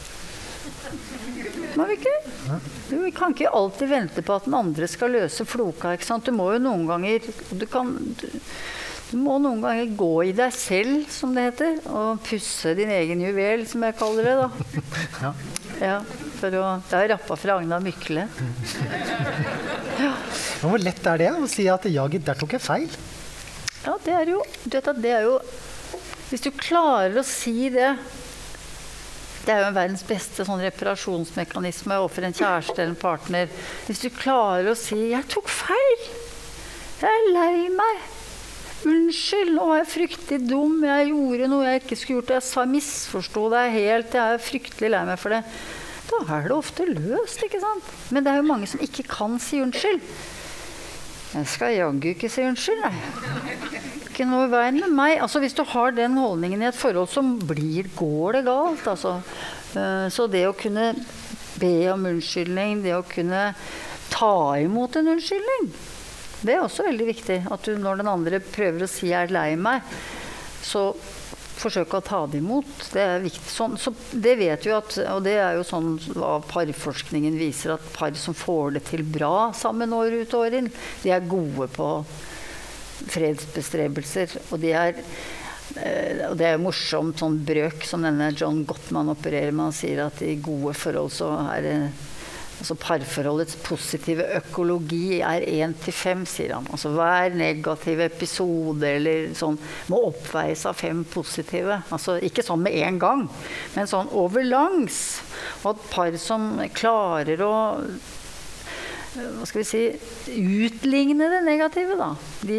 Må vi ikke? Du kan ikke alltid vente på at den andre skal løse floka, ikke sant? Du må jo noen ganger, du må noen ganger gå i deg selv, som det heter, og pusse din egen juvel, som jeg kaller det da. Ja, for det har rappet fra Agna Mykle. Men hvor lett det å si at ja, der tok jeg feil? Ja, det jo, du vet at det jo, hvis du klarer å si det, det jo en verdens beste sånn reparasjonsmekanisme overfor en kjæreste eller en partner. Hvis du klarer å si, jeg tok feil, jeg lei meg, unnskyld, nå var jeg fryktelig dum, jeg gjorde noe jeg ikke skulle gjort, jeg misforstod deg helt, jeg fryktelig lei meg for det. Da det ofte løst, ikke sant? Men det jo mange som ikke kan si unnskyld. Jeg skal jaggu ikke si unnskyld, nei. Ikke noe i veien med meg. Altså, hvis du har den holdningen i et forhold, så går det galt, altså. Så det å kunne be om unnskyldning, det å kunne ta imot en unnskyldning, det også veldig viktig. At du, når den andre prøver å si jeg lei meg, så forsøke å ta det imot. Det viktig. Sånn, så det vet vi at, og det jo sånn hva parforskningen viser, at par som får det til bra sammen år ut og år inn, de gode på fredsbestrebelser, og og det morsomt sånn brøk som denne John Gottman opererer med. Han sier at i gode forhold så det Altså parforholdets positive økologi 1 til 5, sier han. Altså hver negativ episode eller sånn må oppveies av 5 positive. Altså ikke sånn med en gang, men sånn overlangs. Og at par som klarer å hva skal vi si, utligne det negative da.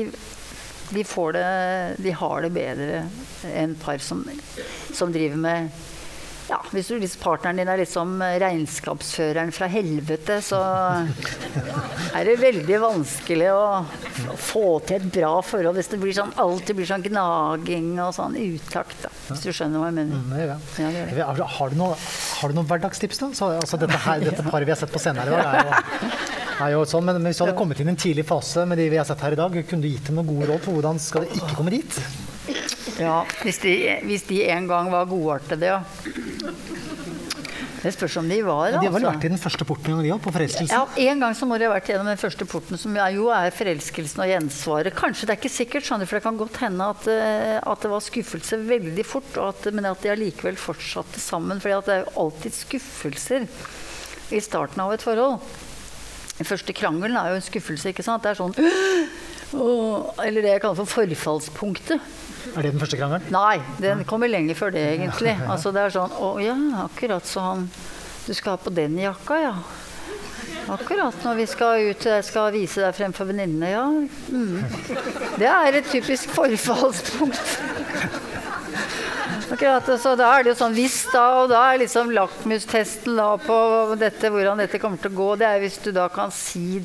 De har det bedre enn par som driver med ja, hvis partneren din liksom regnskapsføreren fra helvete, så det veldig vanskelig å få til et bra forhold hvis det blir sånn, alltid blir sånn gnaging og sånn uttakt da, hvis du skjønner hva jeg mener. Ja. Har du noen hverdagstips da? Altså dette paret vi har sett på scenen her i dag er jo sånn, men hvis du hadde kommet inn i en tidlig fase med de vi har sett her i dag, kunne du gitt dem noen gode råd på hvordan skal det ikke komme dit? Ja, hvis de en gang var godartede, ja. Det spørs om de var, altså. De har vel vært i den første porten på forelskelsen? Ja, en gang så må de ha vært gjennom den første porten, som jo forelskelsen og gjensvaret. Kanskje det ikke sikkert, skjønner, for det kan godt hende at det var skuffelse veldig fort, men at de allikevel fortsatte sammen, fordi at det jo alltid skuffelser i starten av et forhold. Den første krangelen jo en skuffelse, ikke sant? Det sånn, eller det jeg kaller for forfallspunktet. Det den første krangelen? Nei, den kommer lenger før det egentlig. Altså det sånn, ja, akkurat så du skal ha på den jakka, ja. Akkurat når vi skal ut, jeg skal vise deg frem for venninnene, ja. Det et typisk forfallspunkt. Akkurat, så da det jo sånn, hvis da, og da liksom lakmustesten da på dette, hvordan dette kommer til å gå, det hvis du da kan si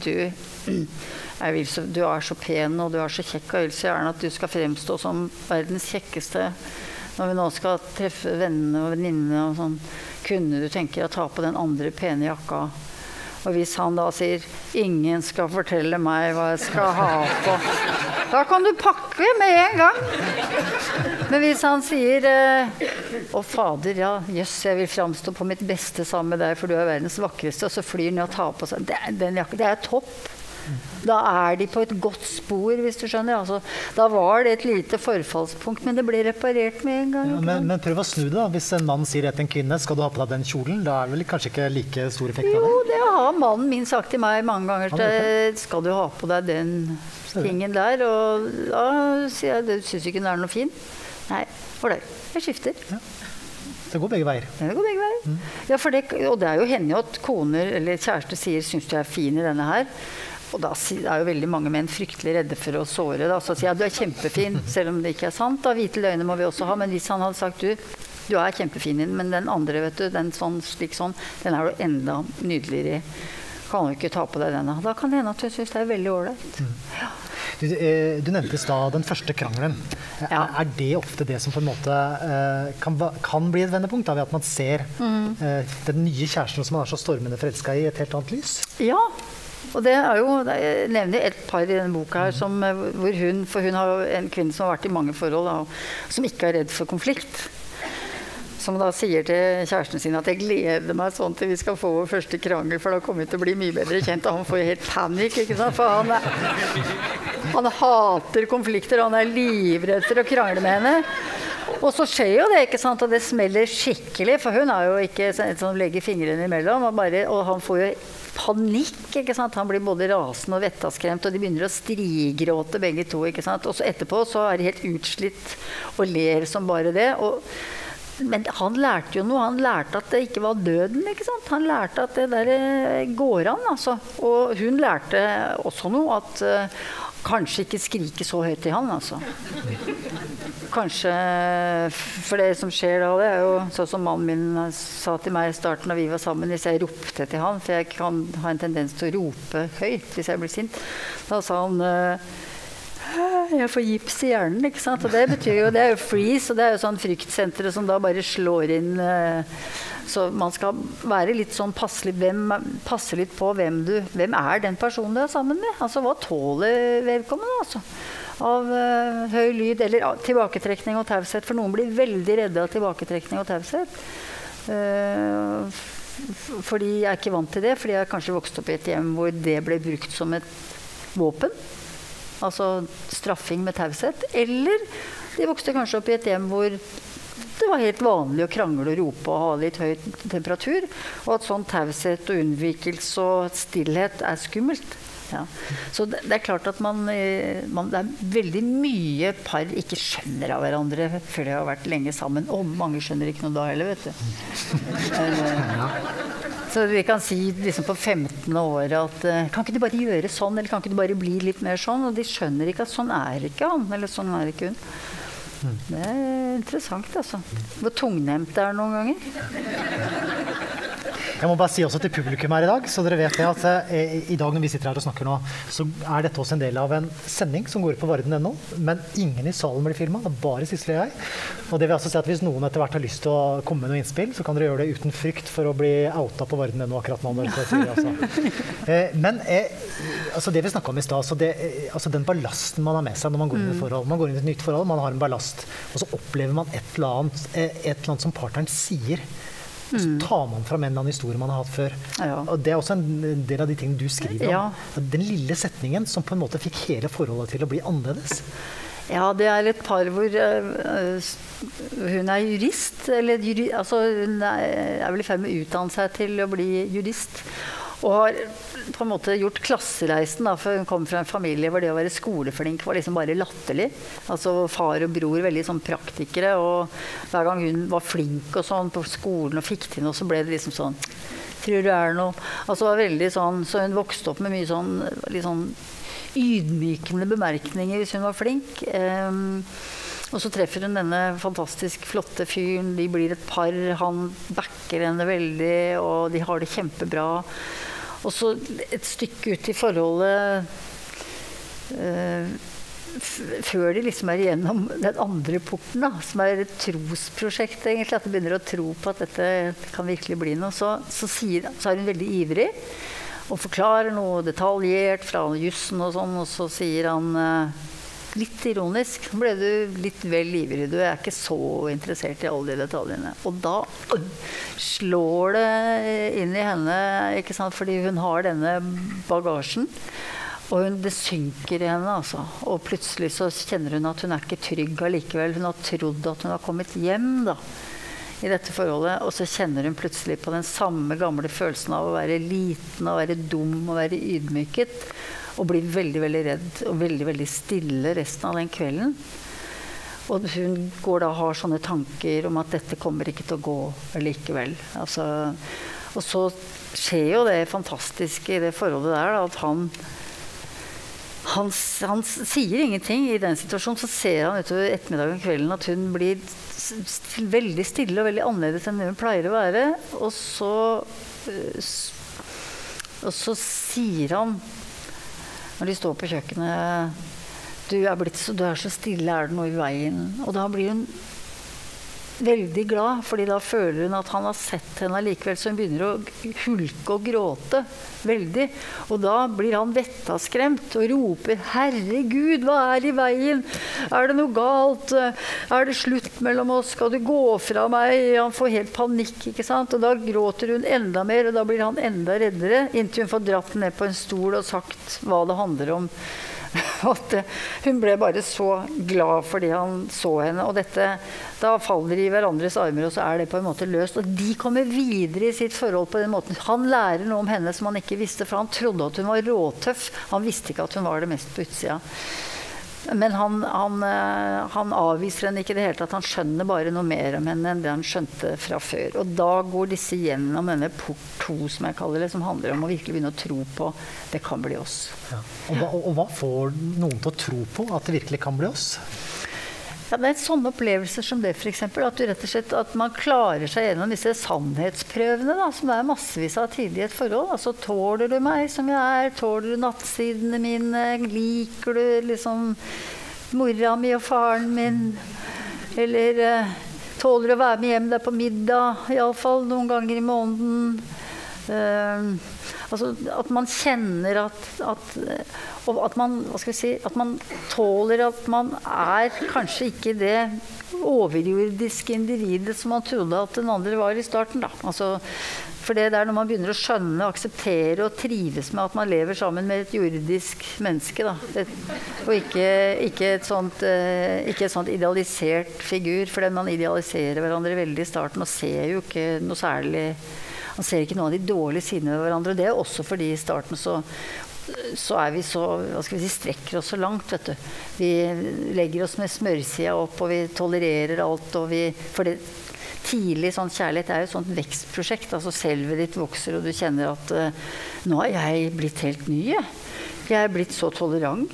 du så pen og du så kjekk, og jeg vil så gjerne at du skal fremstå som verdens kjekkeste når vi nå skal treffe vennene og venninnene og sånn. Kunne du tenke deg å ta på den andre pene jakka? Og hvis han da sier ingen skal fortelle meg hva jeg skal ha på, da kan du pakke med en gang. Men hvis han sier å fader, ja, jøss, jeg vil fremstå på mitt beste sammen med deg, for du verdens vakreste, og så flyr han og tar på seg den jakka, det topp. Da de på et godt spor, hvis du skjønner. Altså, da var det et lite forfallspunkt, men det ble reparert med en gang. Ja, men prøv å snu det da. Hvis en mann sier til en kvinne, skal du ha på deg den kjolen, da det vel kanskje ikke like stor effekt av det? Jo, det har mannen min sagt til meg mange ganger. Skal du ha på deg den tingen der? Og da sier jeg, du synes ikke den noe fin? Nei, for det. Jeg skifter. Ja. Det går begge veier. Det går begge veier. Ja, for det, og det jo henne at koner eller kjæreste sier, synes du fin i denne her? Og da jo veldig mange menn fryktelig redde for å såre. Da. Så sier jeg, du kjempefin, selv om det ikke sant. Da, hvite løgner må vi også ha. Men hvis han hadde sagt, du kjempefin, men den andre, vet du, den sånn, slik sånn, den du enda nydeligere i. Kan du ikke ta på deg denne? Da kan det hende at du synes det veldig ålreit. Ja. Du nevnte i stad den første krangelen. Ja. Det ofte det som på en måte kan bli et vendepunkt, da, ved at man ser den nye kjæresten som man så stormende forelsket i et helt annet lys? Ja. Og det jo, jeg nevner et par i denne boka her, hvor hun har en kvinne som har vært i mange forhold, da, som ikke redd for konflikt. Som da sier til kjæresten sin at jeg gleder meg sånn til vi skal få vår første krangel, for da kommer vi til å bli mye bedre kjent, og han får helt panikk, ikke sant? For han hater konflikter, og han livredd for å krangle med henne. Og så skjer jo det, ikke sant? Og det smeller skikkelig, for hun jo ikke sånn som legger fingrene imellom, og han får jo panikk, ikke sant? Han blir både rasende og vettaskremt, og de begynner å strigråte begge to, ikke sant? Og så etterpå så de helt utslitt og ler som bare det. Men han lærte jo noe. Han lærte at det ikke var døden, ikke sant? Han lærte at det der går an, altså. Og hun lærte også noe, at kanskje ikke skrike så høyt til han, altså. Kanskje, for det som skjer da, det jo sånn som mannen min sa til meg i starten da vi var sammen, hvis jeg ropte til han, for jeg kan ha en tendens til å rope høyt hvis jeg blir sint, da sa han jeg får gips i hjernen, ikke sant? Og det betyr jo, det jo freeze, og det jo sånn fryktsenteret som da bare slår inn, så man skal være litt sånn passe litt på hvem den personen du sammen med, altså hva tåler vedkommende, altså av høy lyd eller tilbaketrekning og taushet, for noen blir veldig redde av tilbaketrekning og taushet fordi jeg ikke vant til det, fordi jeg kanskje vokste opp i et hjem hvor det ble brukt som et våpen, altså straffing med taushet, eller de vokste kanskje opp i et hjem hvor det var helt vanlig å krangle og rope og ha litt høy temperatur, og at sånn taushet og unnvikelse og stillhet skummelt. Ja. Så det klart at det er veldig mye par ikke skjønner av hverandre før de har vært lenge sammen. Og mange skjønner ikke noe da heller, vet du. Så vi kan si liksom på 15 år at kan ikke du bare gjøre sånn, eller kan ikke du bare bli litt mer sånn? Og de skjønner ikke at sånn ikke han, eller sånn ikke hun. Det interessant, altså. Hvor tungnemt det noen ganger. Jeg må bare si også til publikum her i dag, så dere vet det at i dag når vi sitter her og snakker nå, så dette også en del av en sending som går på Varden.no, men ingen i salen blir filmet, det bare Sissel og jeg. Og det vil altså si at hvis noen etter hvert har lyst til å komme med noe innspill, så kan dere gjøre det uten frykt for å bli outa på Varden.no akkurat nå. Men altså det vi snakket om i sted, altså den ballasten man har med seg når man går inn i et forhold, man går inn i et nytt forhold, man har en ballast, og så opplever man et eller annet som partneren sier. Og så tar man frem en eller annen historie man har hatt før. Ja. Og det også en del av de tingene du skriver om. Ja. Den lille setningen som på en måte fikk hele forholdet til å bli annerledes. Ja, det et par hvor hun jurist, eller altså hun vel i ferd med å utdanne seg til å bli jurist. Og har på en måte gjort klassereisen da, for hun kom fra en familie hvor det å være skoleflink var liksom bare latterlig. Altså far og bror veldig sånn praktikere, og hver gang hun var flink og sånn på skolen og fikk til noe, så ble det liksom sånn, tror du noe? Altså var veldig sånn, så hun vokste opp med mye sånn, litt sånn ydmykende bemerkninger hvis hun var flink. Og så treffer hun denne fantastisk flotte fyren, de blir et par, han backer henne veldig, og de har det kjempebra. Og så et stykke ut i forholdet, før de liksom igjennom den andre porten, da, som et trosprosjekt egentlig, at de begynner å tro på at dette kan virkelig bli noe, så hun veldig ivrig, og forklarer noe detaljert fra jussen og sånn, og så sier han litt ironisk, så ble du litt vel ivrig, du ikke så interessert i alle de detaljene. Og da slår det inn i henne, ikke sant, fordi hun har denne bagasjen, og det synker i henne, altså. Og plutselig så kjenner hun at hun ikke trygg allikevel. Hun har trodd at hun har kommet hjem, da, i dette forholdet, og så kjenner hun plutselig på den samme gamle følelsen av å være liten, å være dum, å være ydmyket, og blir veldig, veldig redd og veldig, veldig stille resten av den kvelden. Og hun går da og har sånne tanker om at dette kommer ikke til å gå likevel. Altså, og så skjer jo det fantastiske i det forholdet der, da, at han sier ingenting i den situasjonen, så ser han utover ettermiddagen og kvelden at hun blir veldig stille og veldig annerledes enn hun pleier å være. Og så sier han, når de står på kjøkkenet, du så stille, det noe i veien? Og da blir hun veldig glad, fordi da føler hun at han har sett henne likevel, så hun begynner å hulke og gråte veldig. Og da blir han vettaskremt og roper, herregud, hva i veien? Det noe galt? Det slutt mellom oss? Skal du gå fra meg? Han får helt panikk, ikke sant? Og da gråter hun enda mer, og da blir han enda reddere, inntil hun får dratt ned på en stol og sagt hva det handler om. At hun ble bare så glad fordi han så henne, og da faller de i hverandres armer, og så det på en måte løst, og de kommer videre i sitt forhold på den måten. Han lærer noe om henne som han ikke visste, for han trodde at hun var råtøff, han visste ikke at hun var det mest på utsida. Men han avviser henne ikke i det hele tatt, han skjønner bare noe mer om henne enn det han skjønte fra før. Og da går disse gjennom denne port 2, som jeg kaller det, som handler om å virkelig begynne å tro på det kan bli oss. Ja. Og hva får noen til å tro på at det virkelig kan bli oss? Ja, det sånne opplevelser som det, for eksempel, at du rett og slett, at man klarer seg gjennom disse sannhetsprøvene, da, som det massevis av tidlig i et forhold. Altså, tåler du meg som jeg tåler du nattsidene mine, liker du liksom mora mi og faren min, eller tåler du å være med hjem der på middag, i alle fall noen ganger i måneden. Altså at man kjenner at man, hva skal vi si, at man tåler at man kanskje ikke det overjordiske individet som man trodde at den andre var i starten, da. Altså, for det når man begynner å skjønne, akseptere og trives med at man lever sammen med et jordisk menneske, da. Og ikke et sånt idealisert figur, for man idealiserer hverandre veldig i starten og ser jo ikke noe særlig. Man ser ikke noen av de dårlige sidene ved hverandre. Og det også fordi i starten så vi så, hva skal vi si, strekker oss så langt, vet du. Vi legger oss med smørsida opp, og vi tolererer alt, og for det tidlig sånn kjærlighet jo et sånt vekstprosjekt. Altså selvet ditt vokser, og du kjenner at nå jeg blitt helt ny. Jeg blitt så tolerant.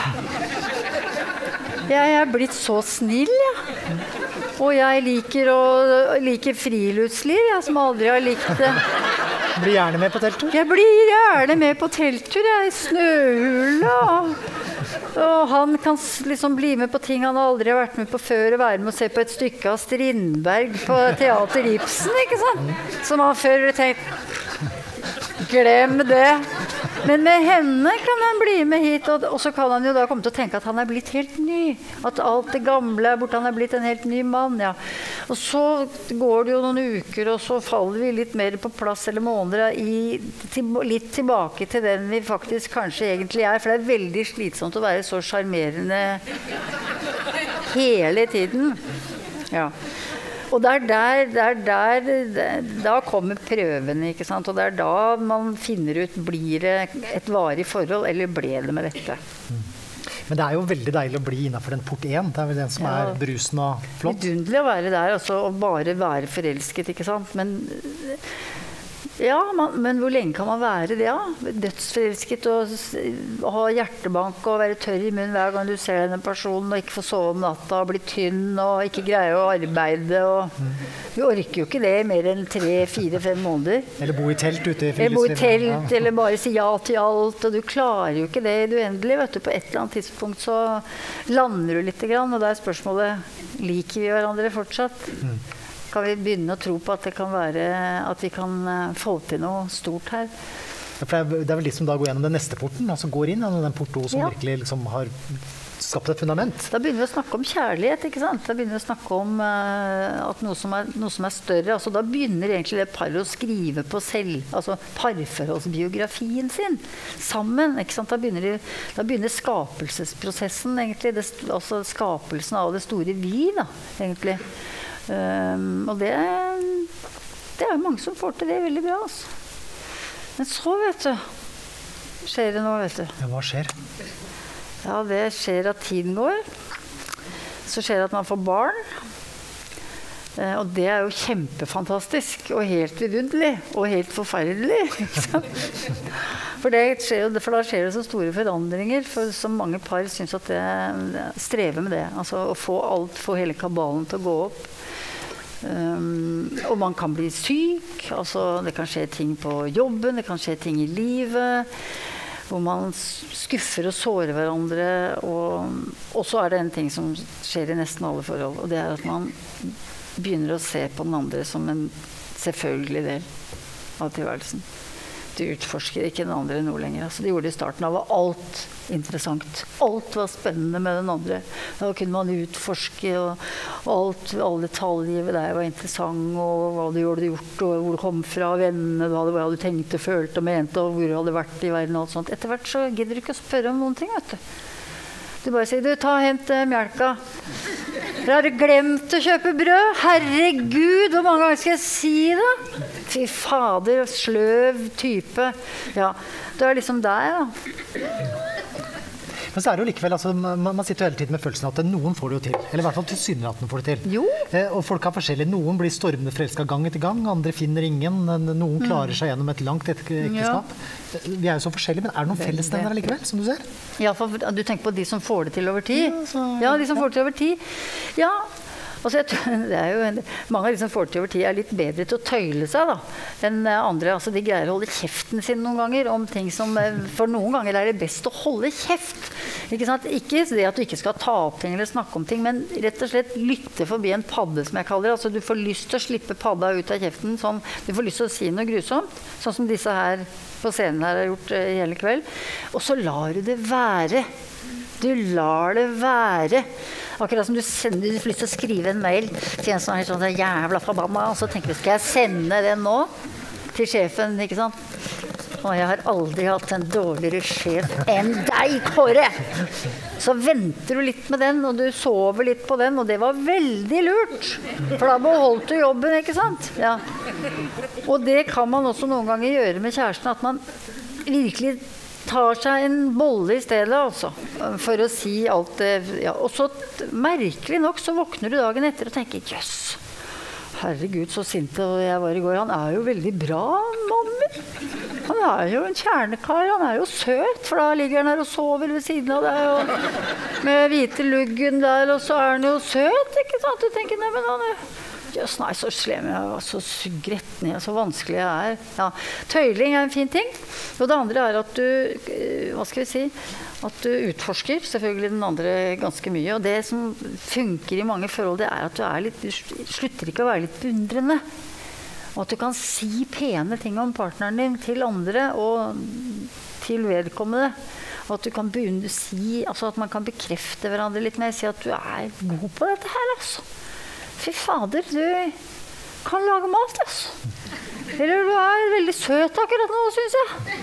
Jeg blitt så snill, Og jeg liker friluftsliv, som aldri har likt det. Blir gjerne med på telttur? Jeg blir gjerne med på telttur, i snøhula. Og han kan liksom bli med på ting han aldri har vært med på før, og være med å se på et stykke av Strindberg på Teater Ibsen, ikke sant? Som han før tenkt, glem det. Men med henne kan han bli med hit, og så kan han jo da komme til å tenke at han blitt helt ny. At alt det gamle borte, han blitt en helt ny mann, Og så går det jo noen uker, og så faller vi litt mer på plass, eller måneder, litt tilbake til den vi faktisk kanskje egentlig for det veldig slitsomt å være så sjarmerende hele tiden. Ja. Og da kommer prøvene, ikke sant? Og det da man finner ut, blir det et varig forhold, eller ble det med dette? Men det jo veldig deilig å bli innenfor den port 1. Det vel den som brusen og flott. Vidunderlig å være der, altså, og bare være forelsket, ikke sant? Men hvor lenge kan man være det, Dødsforelsket og ha hjertebank og være tørr i munnen hver gang du ser denne personen, og ikke få sove om natta og bli tynn og ikke greie å arbeide. Vi orker jo ikke det mer enn 3, 4, 5 måneder. Eller bo i telt ute i friluftslivet. Eller bo i telt, eller bare si ja til alt. Og du klarer jo ikke det i det uendelige. Vet du. På et eller annet tidspunkt så lander du litt, og da spørsmålet, liker vi hverandre fortsatt? Kan vi begynne å tro på at det kan være at vi kan få til noe stort her? For det vel de som da går gjennom den neste porten, altså går inn, den port 2 som virkelig liksom har skapt et fundament. Da begynner vi å snakke om kjærlighet, ikke sant? Da begynner vi å snakke om at noe som større. Altså, da begynner egentlig det paret å skrive på altså parforholdsbiografien sin sammen, ikke sant? Da begynner skapelsesprosessen, egentlig. Altså skapelsen av det store vi, da, egentlig. Og det jo mange som får til det veldig bra, altså. Men så, vet du, skjer det noe, vet du. Ja, hva skjer? Ja, det skjer at tiden går. Så skjer det at man får barn. Og det jo kjempefantastisk, og helt vidunderlig, og helt forferdelig. For da skjer det så store forandringer, for så mange par synes at det strever med det. Altså å få hele kabalen til å gå opp. Og man kan bli syk, altså det kan skje ting på jobben, det kan skje ting i livet, hvor man skuffer og sårer hverandre, og så det en ting som skjer i nesten alle forhold, og det at man begynner å se på den andre som en selvfølgelig del av tilværelsen. Du utforsker ikke den andre noe lenger. Altså, det gjorde det i starten av alt interessant. Alt var spennende med den andre. Da kunne man utforske, og alle detaljer ved deg var interessant, og hva du hadde gjort, og hvor du kom fra, vennene du hadde, hva du tenkte, følte og mente, og hvor du hadde vært i verden og alt sånt. Etter hvert så gidder du ikke å spørre om noen ting, vet du. Du bare sier, ta og hent mjelka. Har du glemt å kjøpe brød? Herregud, hvor mange ganger skal jeg si det? Fy fader, sløv type. Ja, det liksom der, da. Men så det jo likevel, altså, man sitter jo hele tiden med følelsen at noen får det jo til. Eller i hvert fall tilsynelatende får det til. Jo. Og folk forskjellig. Noen blir stormende forelsket gang etter gang, andre finner ingen. Noen klarer seg gjennom et langt ekteskap. Ja. Vi jo så forskjellige, men det noen fellesnevnere likevel, som du ser? Ja, for du tenker på de som får det til over tid? Ja, de som får det til over tid. Ja, Altså, det jo mange av de som får til over tid litt bedre til å tøyle seg da, enn andre. Altså, de greier å holde kjeften sin noen ganger om ting som for noen ganger det best å holde kjeft. Ikke sant? Ikke det at du ikke skal ta opp ting eller snakke om ting, men rett og slett lytte forbi en padde, som jeg kaller det. Altså, du får lyst til å slippe padda ut av kjeften, sånn, du får lyst til å si noe grusomt, sånn som disse her på scenen her har gjort hele kveld. Og så lar du det være. Du lar det være. Akkurat som du får lyst til å skrive en mail til en som sånn jævla forbanna, og så tenker du, skal jeg sende den nå til sjefen, ikke sant? Og jeg har aldri hatt en dårligere sjef enn deg, Kåre! Så venter du litt med den, og du sover litt på den, og det var veldig lurt. For da beholdt du jobben, ikke sant? Ja. Og det kan man også noen ganger gjøre med kjæresten, at man virkelig tar seg en bolle i stedet, altså, for å si alt det. Ja. Og så merkelig nok så våkner du dagen etter og tenker, jøss, herregud, så sint jeg var i går. Han jo veldig bra, mannen min. Han jo en kjernekar, han jo søt, for da ligger han her og sover ved siden av deg, og med hvite luggen der, og så han jo søt, ikke sant? Du tenker, nei, men han jøss, nei, så slem jeg så gretten jeg, så vanskelig jeg Ja, tøyling en fin ting. Og det andre at du, hva skal vi si, at du utforsker selvfølgelig den andre ganske mye. Og det som funker i mange forhold, det at du slutter ikke å være litt beundrende. Og at du kan si pene ting om partneren din til andre og til vedkommende. Og at du kan begynne å si, altså at man kan bekrefte hverandre litt mer, si at du god på dette her, altså. Fy fader, du kan lage mat, altså. Eller du veldig søt akkurat nå, synes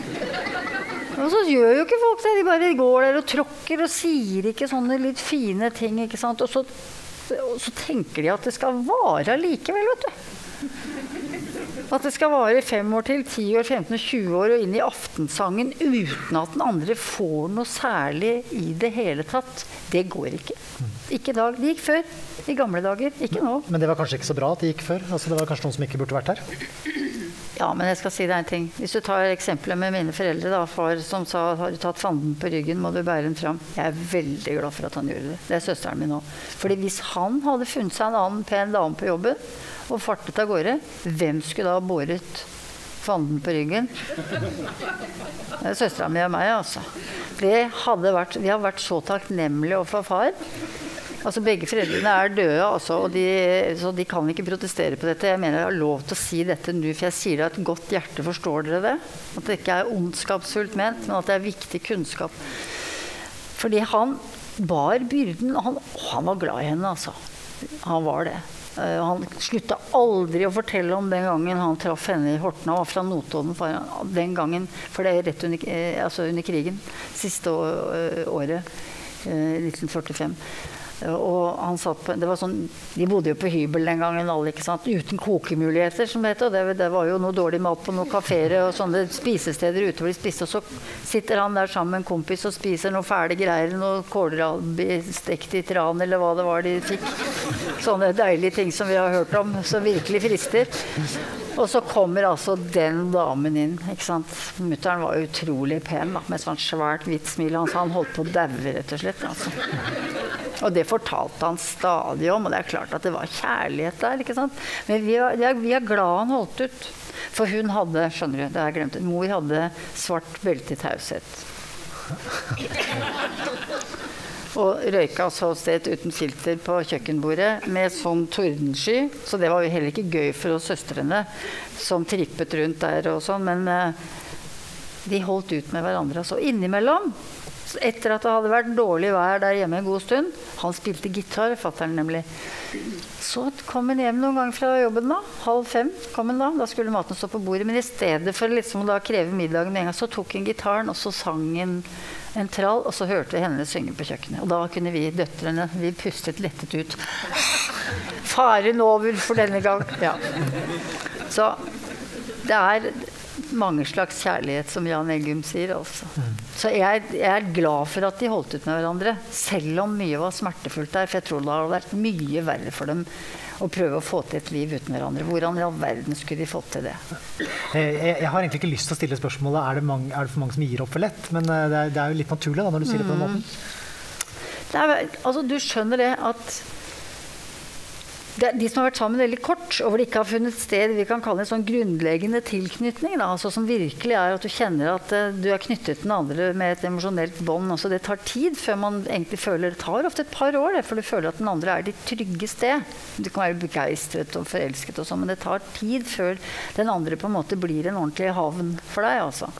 jeg. Og så gjør jo ikke folk det, de bare går der og tråkker og sier ikke sånne litt fine ting, ikke sant? Og så tenker de at det skal vare likevel, vet du. At det skal vare 5 år til, 10 år, 15 og 20 år og inn i aftensangen uten at den andre får noe særlig i det hele tatt. Det går ikke. Ikke i dag. Det gikk før. I gamle dager. Ikke nå. Men det var kanskje ikke så bra at det gikk før? Altså, det var kanskje noen som ikke burde vært her? Ja, men jeg skal si deg en ting. Hvis du tar eksempelet med mine foreldre, da, far som sa, har du tatt fanden på ryggen, må du bære den fram. Jeg veldig glad for at han gjorde det. Det søsteren min nå. Fordi hvis han hadde funnet seg en annen pen dame på jobben, og fartet av gårde, hvem skulle da båret fanden på ryggen? Det søsteren min og meg, altså. Vi har vært så takknemlige overfor far. Altså, begge foreldrene døde, altså, og så de kan ikke protestere på dette. Jeg mener jeg har lov til å si dette nå, for jeg sier det av et godt hjerte, forstår dere det? At det ikke ondskapsfullt ment, men at det viktig kunnskap. Fordi han bar byrden, og han var glad i henne, altså. Han var det. Han slutta aldri å fortelle om den gangen han traff henne i Horten. Han var fra Notodden den gangen, for det rett under krigen, siste året, 1945. Og han satt på, det var sånn, de bodde jo på hybel den gangen alle, ikke sant, uten kokemuligheter som det heter, og det var jo noe dårlig mat på noen kaféer og sånne spisesteder ute hvor de spiste, og så sitter han der sammen med en kompis og spiser noen fæle greier, noe kålrabi stekt i tran eller hva det var de fikk, sånne deilige ting som vi har hørt om, som virkelig frister. Og så kommer altså den damen inn, ikke sant. Mutteren var utrolig pen, da, med sånn svært hvitt smil. Han holdt på å daue, rett og slett. Altså. Og det fortalte han stadig om, og det klart at det var kjærlighet der, ikke sant. Men vi er glad han holdt ut. For hun hadde, skjønner du, det har jeg glemt, mor hadde svart belte i taushet. Og røyka så sted uten filter på kjøkkenbordet med sånn tordensky, så det var jo heller ikke gøy for oss søstrene som trippet rundt der og sånn, men de holdt ut med hverandre. Så innimellom, etter at det hadde vært dårlig vær der hjemme en god stund, han spilte gitar, fatteren nemlig, så kom han hjem noen gang fra jobben da, 4:30 kom han da skulle maten stå på bordet, men i stedet for liksom da kreve middagen med en gang, så tok han gitaren, og så sang han en trall, og så hørte vi henne synge på kjøkkenet. Og da kunne vi døtrene, vi pustet lettet ut. Faren over for denne gang. Ja. Så det mange slags kjærlighet, som Jan Eggum sier, altså. Så jeg glad for at de holdt ut med hverandre, selv om mye var smertefullt der, for jeg tror det har vært mye verre for dem å prøve å få til et liv uten hverandre. Hvordan i all verden skulle de fått til det? Jeg har egentlig ikke lyst til å stille spørsmålet er det for mange som gir opp for lett, men det jo litt naturlig da, når du sier det på den måten. Altså, du skjønner det at De som har vært sammen veldig kort, og hvor det ikke har funnet sted vi kan kalle en sånn grunnleggende tilknytning, da, altså som virkelig er at du kjenner at du er knyttet til den andre med et emosjonelt bånd. Altså det tar tid før man egentlig føler, det tar ofte et par år før du føler at den andre er ditt trygge sted. Du kan være begeistret og forelsket og sånn, men det tar tid før den andre på en måte blir en ordentlig havn for deg, altså.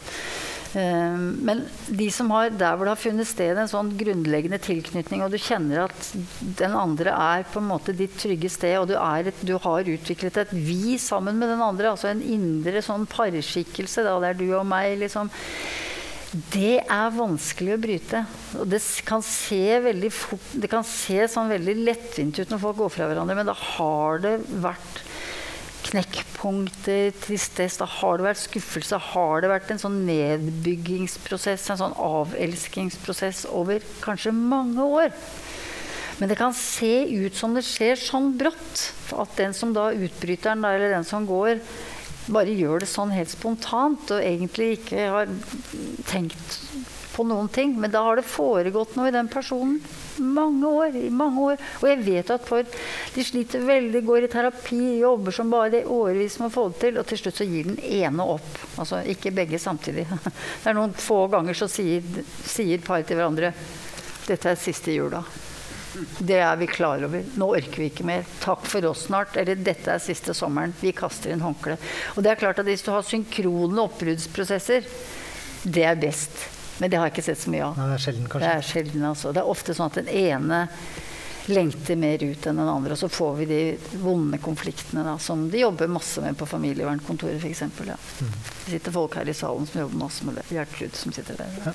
Men de som har, der hvor det har funnet sted en sånn grunnleggende tilknytning, og du kjenner at den andre er på en måte ditt trygge sted, og du har utviklet et vi sammen med den andre, altså en indre sånn parskikkelse, da, det er du og meg, liksom. Det er vanskelig å bryte. Og det kan se veldig fort, det kan se sånn veldig lettvint ut når folk går fra hverandre, men da har det vært knekkpunkter, tristess, da har det vært skuffelse, har det vært en sånn nedbyggingsprosess, en sånn avelskingsprosess over kanskje mange år. Men det kan se ut som det skjer sånn brått, at den som da utbryteren, eller den som går, bare gjør det sånn helt spontant, og egentlig ikke har tenkt på noen ting. Men da har det foregått noe i den personen i mange år. Og jeg vet at de sliter veldig, går i terapi, jobber som bare det årevis med å få det til, og til slutt så gir den ene opp. Altså ikke begge samtidig. Det er noen få ganger så sier par til hverandre, dette er siste jula. Det er vi klar over. Nå orker vi ikke mer. Takk for oss snart. Eller dette er siste sommeren. Vi kaster inn håndkle. Og det er klart at hvis du har synkrone oppbruddsprosesser, det er best. Men det har jeg ikke sett så mye av. Nei, det er sjelden, kanskje. Det er sjelden, altså. Det er ofte sånn at den ene lengter mer ut enn den andre, og så får vi de vonde konfliktene da, som de jobber masse med på familievernkontoret, for eksempel. Ja. Det sitter folk her i salen som jobber masse med det. Gjertrud som sitter der. Ja.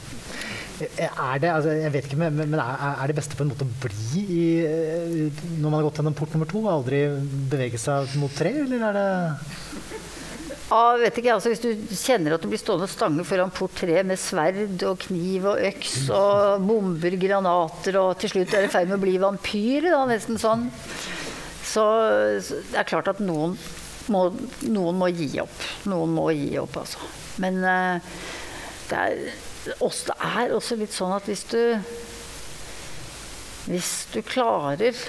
Er det, altså, jeg vet ikke, men er det beste på en måte å bli når man har gått gjennom port nummer 2, og aldri bevege seg mot 3, eller er det... Ja, vet ikke, altså hvis du kjenner at du blir stående stange foran port 3 med sverd og kniv og øks og bomber, granater, og til slutt er det feil med å bli vampyr, da, nesten sånn. Så det er klart at noen må gi opp. Noen må gi opp, altså. Men det er også litt sånn at hvis du klarer